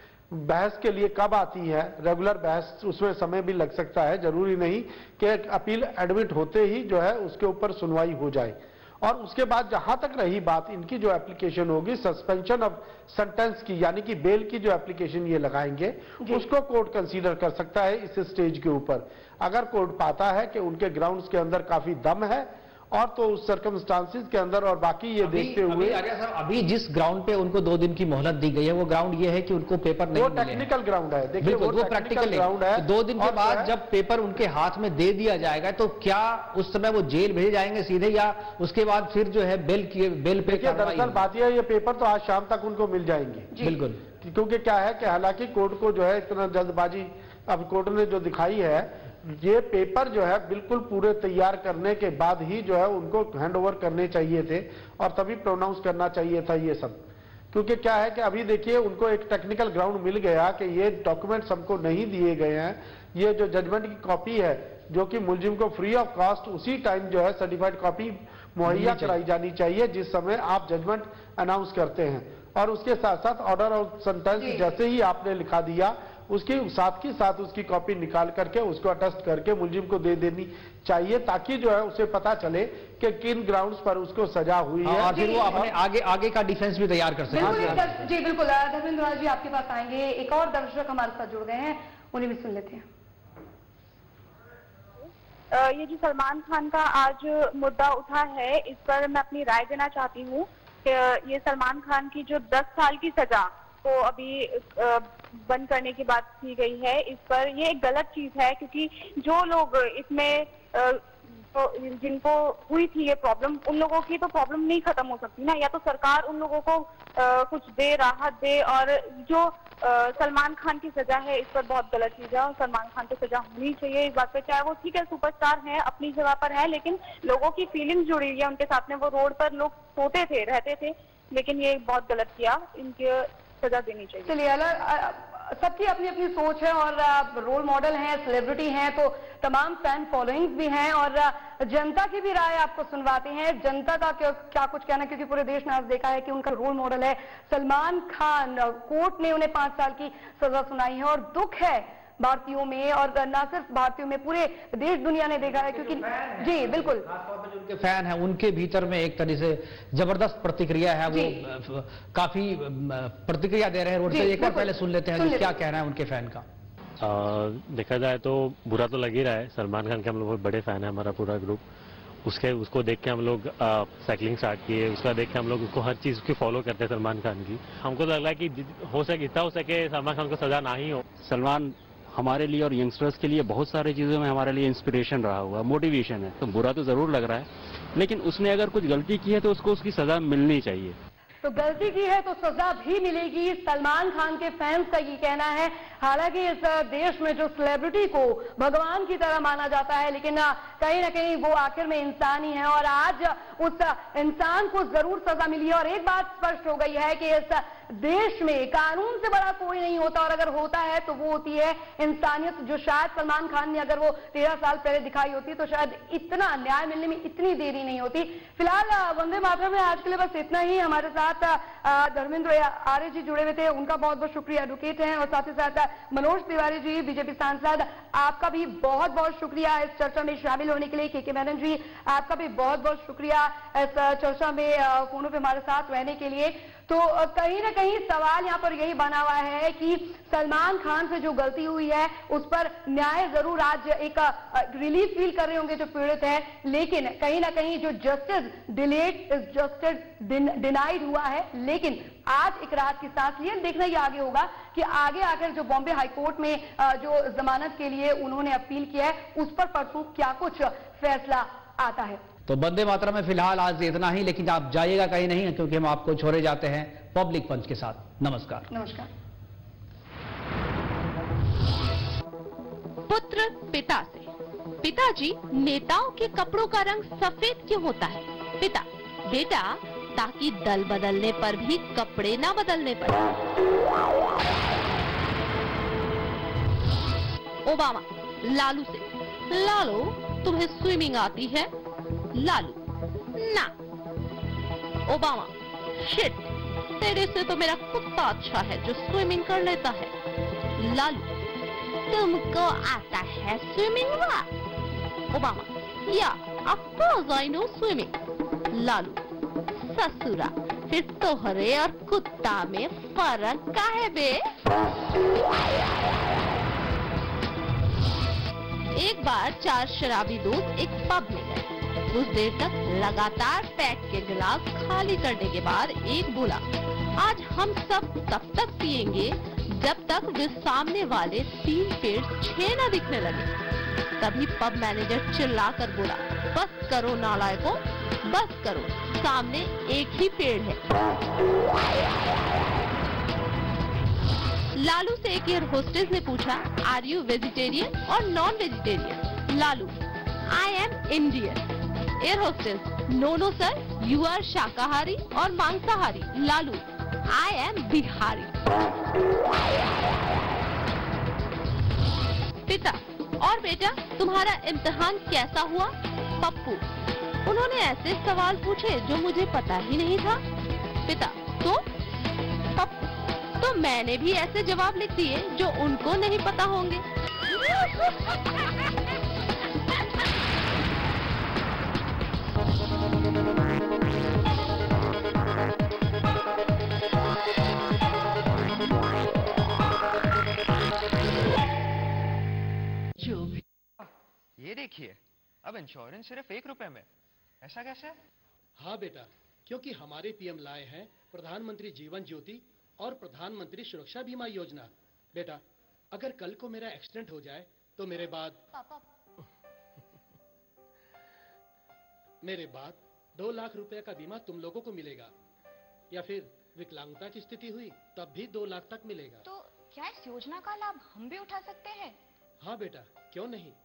बहस के लिए कब आती है, रेगुलर बहस, उसमें समय भी लग सकता है, जरूरी नहीं कि अपील एडमिट होते ही जो है उसके ऊपर सुनवाई हो जाए। और उसके बाद जहां तक रही बात इनकी जो एप्लीकेशन होगी सस्पेंशन ऑफ सेंटेंस की, यानी कि बेल की जो एप्लीकेशन ये लगाएंगे उसको कोर्ट कंसीडर कर सकता है इस स्टेज के ऊपर। अगर कोर्ट पाता है कि उनके ग्राउंड्स के अंदर काफी दम है और तो उस सर्कमस्टांसेस के अंदर और बाकी ये देखते हुए अभी जिस ग्राउंड पे उनको 2 दिन की मोहलत दी गई है वो ग्राउंड ये है कि उनको पेपर नहीं मिले। वो टेक्निकल ग्राउंड है, देखिए वो प्रैक्टिकल ग्राउंड है। 2 दिन के बाद जब पेपर उनके हाथ में दे दिया जाएगा तो क्या उस समय वो जेल भेजे जाएंगे सीधे या उसके बाद फिर जो है बेल पे? दरअसल बात यह है, ये पेपर तो आज शाम तक उनको मिल जाएंगे। बिल्कुल, क्योंकि क्या है कि हालांकि कोर्ट को जो है इतना जल्दबाजी अब कोर्ट ने जो दिखाई है, ये पेपर जो है बिल्कुल पूरे तैयार करने के बाद ही जो है उनको हैंड ओवर करने चाहिए थे और तभी प्रोनाउंस करना चाहिए था ये सब। क्योंकि क्या है कि अभी देखिए उनको एक टेक्निकल ग्राउंड मिल गया कि ये डॉक्यूमेंट्स हमको नहीं दिए गए हैं, ये जो जजमेंट की कॉपी है जो कि मुलजिम को फ्री ऑफ कॉस्ट उसी टाइम जो है सर्टिफाइड कॉपी मुहैया कराई जानी चाहिए जिस समय आप जजमेंट अनाउंस करते हैं। और उसके साथ साथ ऑर्डर ऑफ सेंटेंस जैसे ही आपने लिखा दिया उसकी साथ उसकी कॉपी निकाल करके उसको अटेस्ट करके मुलजिम को दे देनी चाहिए, ताकि जो है उसे पता चले कि किन ग्राउंड्स पर उसको सजा हुई है, और फिर वो अपने आगे का डिफेंस भी तैयार कर सके। जी बिल्कुल, धर्मेंद्र जी आपके पास आएंगे। एक और दर्शक हमारे साथ जुड़ गए हैं, उन्हें भी सुन लेते हैं। ये जो सलमान खान का आज मुद्दा उठा है, इस पर मैं अपनी राय देना चाहती हूँ कि ये सलमान खान की जो 10 साल की सजा को अभी बंद करने की बात की गई है, इस पर ये एक गलत चीज है, क्योंकि जो लोग इसमें जिनको हुई थी ये प्रॉब्लम, उन लोगों की तो प्रॉब्लम नहीं खत्म हो सकती ना। या तो सरकार उन लोगों को कुछ दे, राहत दे, और जो सलमान खान की सजा है इस पर बहुत गलत चीज है और सलमान खान को सजा होनी चाहिए इस बात पे। चाहे वो ठीक है सुपरस्टार है, अपनी जगह पर है, लेकिन लोगों की फीलिंग्स जुड़ी हुई है उनके साथ में। वो रोड पर लोग सोते थे, रहते थे, लेकिन ये बहुत गलत किया, इनके सजा देनी चाहिए। चलिए, सबकी अपनी अपनी सोच है और रोल मॉडल हैं, सेलिब्रिटी हैं, तो तमाम फैन फॉलोइंग्स भी हैं और जनता की भी राय आपको सुनवाते हैं। जनता का क्या कुछ कहना, क्योंकि पूरे देश ने आज देखा है कि उनका रोल मॉडल है सलमान खान। कोर्ट ने उन्हें 5 साल की सजा सुनाई है और दुख है भारतीयों में, और न सिर्फ भारतीयों में, पूरे देश दुनिया ने देखा है, क्योंकि जी बिल्कुल खासतौर पर जो उनके फैन हैं उनके भीतर में एक तरह से जबरदस्त प्रतिक्रिया है, वो काफी प्रतिक्रिया दे रहे हैं रोड से। एक बार पहले सुन लेते हैं क्या कहना है उनके फैन का। देखा जाए तो बुरा तो लग ही रहा है, सलमान खान के हम लोग बहुत बड़े फैन है, हमारा पूरा ग्रुप। उसको देख के हम लोग साइकिलिंग स्टार्ट किए, उसका देख के हम लोग उसको हर चीज की फॉलो करते हैं सलमान खान की। हमको लग रहा है कि जितना हो सके सलमान खान को सजा ना ही हो। सलमान हमारे लिए और यंगस्टर्स के लिए बहुत सारी चीज़ों में हमारे लिए इंस्पिरेशन रहा हुआ, मोटिवेशन है। तो बुरा तो ज़रूर लग रहा है, लेकिन उसने अगर कुछ गलती की है तो उसको उसकी सज़ा मिलनी चाहिए। तो गलती की है तो सजा भी मिलेगी, सलमान खान के फैंस का ये कहना है। हालांकि इस देश में जो सेलिब्रिटी को भगवान की तरह माना जाता है, लेकिन कहीं ना कहीं वो आखिर में इंसान ही है और आज उस इंसान को जरूर सजा मिली है। और एक बात स्पष्ट हो गई है कि इस देश में कानून से बड़ा कोई नहीं होता, और अगर होता है तो वो होती है इंसानियत, जो शायद सलमान खान ने अगर वो 13 साल पहले दिखाई होती तो शायद इतना न्याय मिलने में इतनी देरी नहीं होती। फिलहाल वंदे मातरम में आज के लिए बस इतना ही। हमारे साथ धर्मेंद्र आर्य जी जुड़े हुए थे, उनका बहुत बहुत शुक्रिया, एडवोकेट हैं, और साथ ही साथ मनोज तिवारी जी बीजेपी सांसद, आपका भी बहुत बहुत शुक्रिया इस चर्चा में शामिल होने के लिए। के मेनन जी, आपका भी बहुत बहुत शुक्रिया इस चर्चा में फोनों पे हमारे साथ रहने के लिए। तो कहीं ना कहीं सवाल यहाँ पर यही बना हुआ है कि सलमान खान से जो गलती हुई है उस पर न्याय जरूर आज एक रिलीफ फील कर रहे होंगे जो पीड़ित है, लेकिन कहीं ना कहीं जो justice delayed is justice denied हुआ है। लेकिन आज एक रात की सांस लिए, देखना ये आगे होगा कि आगे आकर जो बॉम्बे हाईकोर्ट में जो जमानत के लिए उन्होंने अपील किया है उस पर परसों क्या कुछ फैसला आता है। तो वंदे मातरम में फिलहाल आज इतना ही, लेकिन आप जाइएगा कहीं नहीं, क्योंकि हम आपको छोड़े जाते हैं पब्लिक पंच के साथ। नमस्कार। नमस्कार। पुत्र पिता से, पिताजी नेताओं के कपड़ों का रंग सफेद क्यों होता है? पिता, बेटा ताकि दल बदलने पर भी कपड़े ना बदलने पड़े। ओबामा लालू से, लालू तुम्हें स्विमिंग आती है? लालू ना। ओबामा, शिट, तेरे से तो मेरा कुत्ता अच्छा है जो स्विमिंग कर लेता है। लालू, तुमको आता है swimming? Obama, yeah of course I know swimming. Lalu, ससुरा, फिर तोहरे और कुत्ता में फर्क का है बे? एक बार 4 शराबी दोस्त एक पब में गए। कुछ देर तक लगातार पैक के गिलास खाली करने के बाद एक बोला, आज हम सब तब तक पिएंगे जब तक वे सामने वाले 3 पेड़ 6 न दिखने लगे। तभी पब मैनेजर चिल्लाकर बोला, बस करो नालायकों, बस करो, सामने एक ही पेड़ है। लालू से एक एयर होस्टेस ने पूछा, आर यू वेजिटेरियन और non vegetarian? Lalu, I am Indian. Air hostess, no no sir, you are shakahari और मांसाहारी। Lalu, I am Bihari. पिता, और बेटा तुम्हारा इम्तिहान कैसा हुआ? पप्पू, उन्होंने ऐसे सवाल पूछे जो मुझे पता ही नहीं था। पिता, तो तो मैंने भी ऐसे जवाब लिख दिए जो उनको नहीं पता होंगे। ये देखिए, अब इंश्योरेंस सिर्फ 1 रुपए में। ऐसा कैसे? हाँ बेटा, क्योंकि हमारे पीएम लाए हैं प्रधानमंत्री जीवन ज्योति और प्रधानमंत्री सुरक्षा बीमा योजना। बेटा, अगर कल को मेरा एक्सीडेंट हो जाए तो मेरे बाद 2 लाख रुपए का बीमा तुम लोगों को मिलेगा, या फिर विकलांगता की स्थिति हुई तब भी 2 लाख तक मिलेगा। तो क्या इस योजना का लाभ हम भी उठा सकते हैं? हाँ बेटा, क्यों नहीं।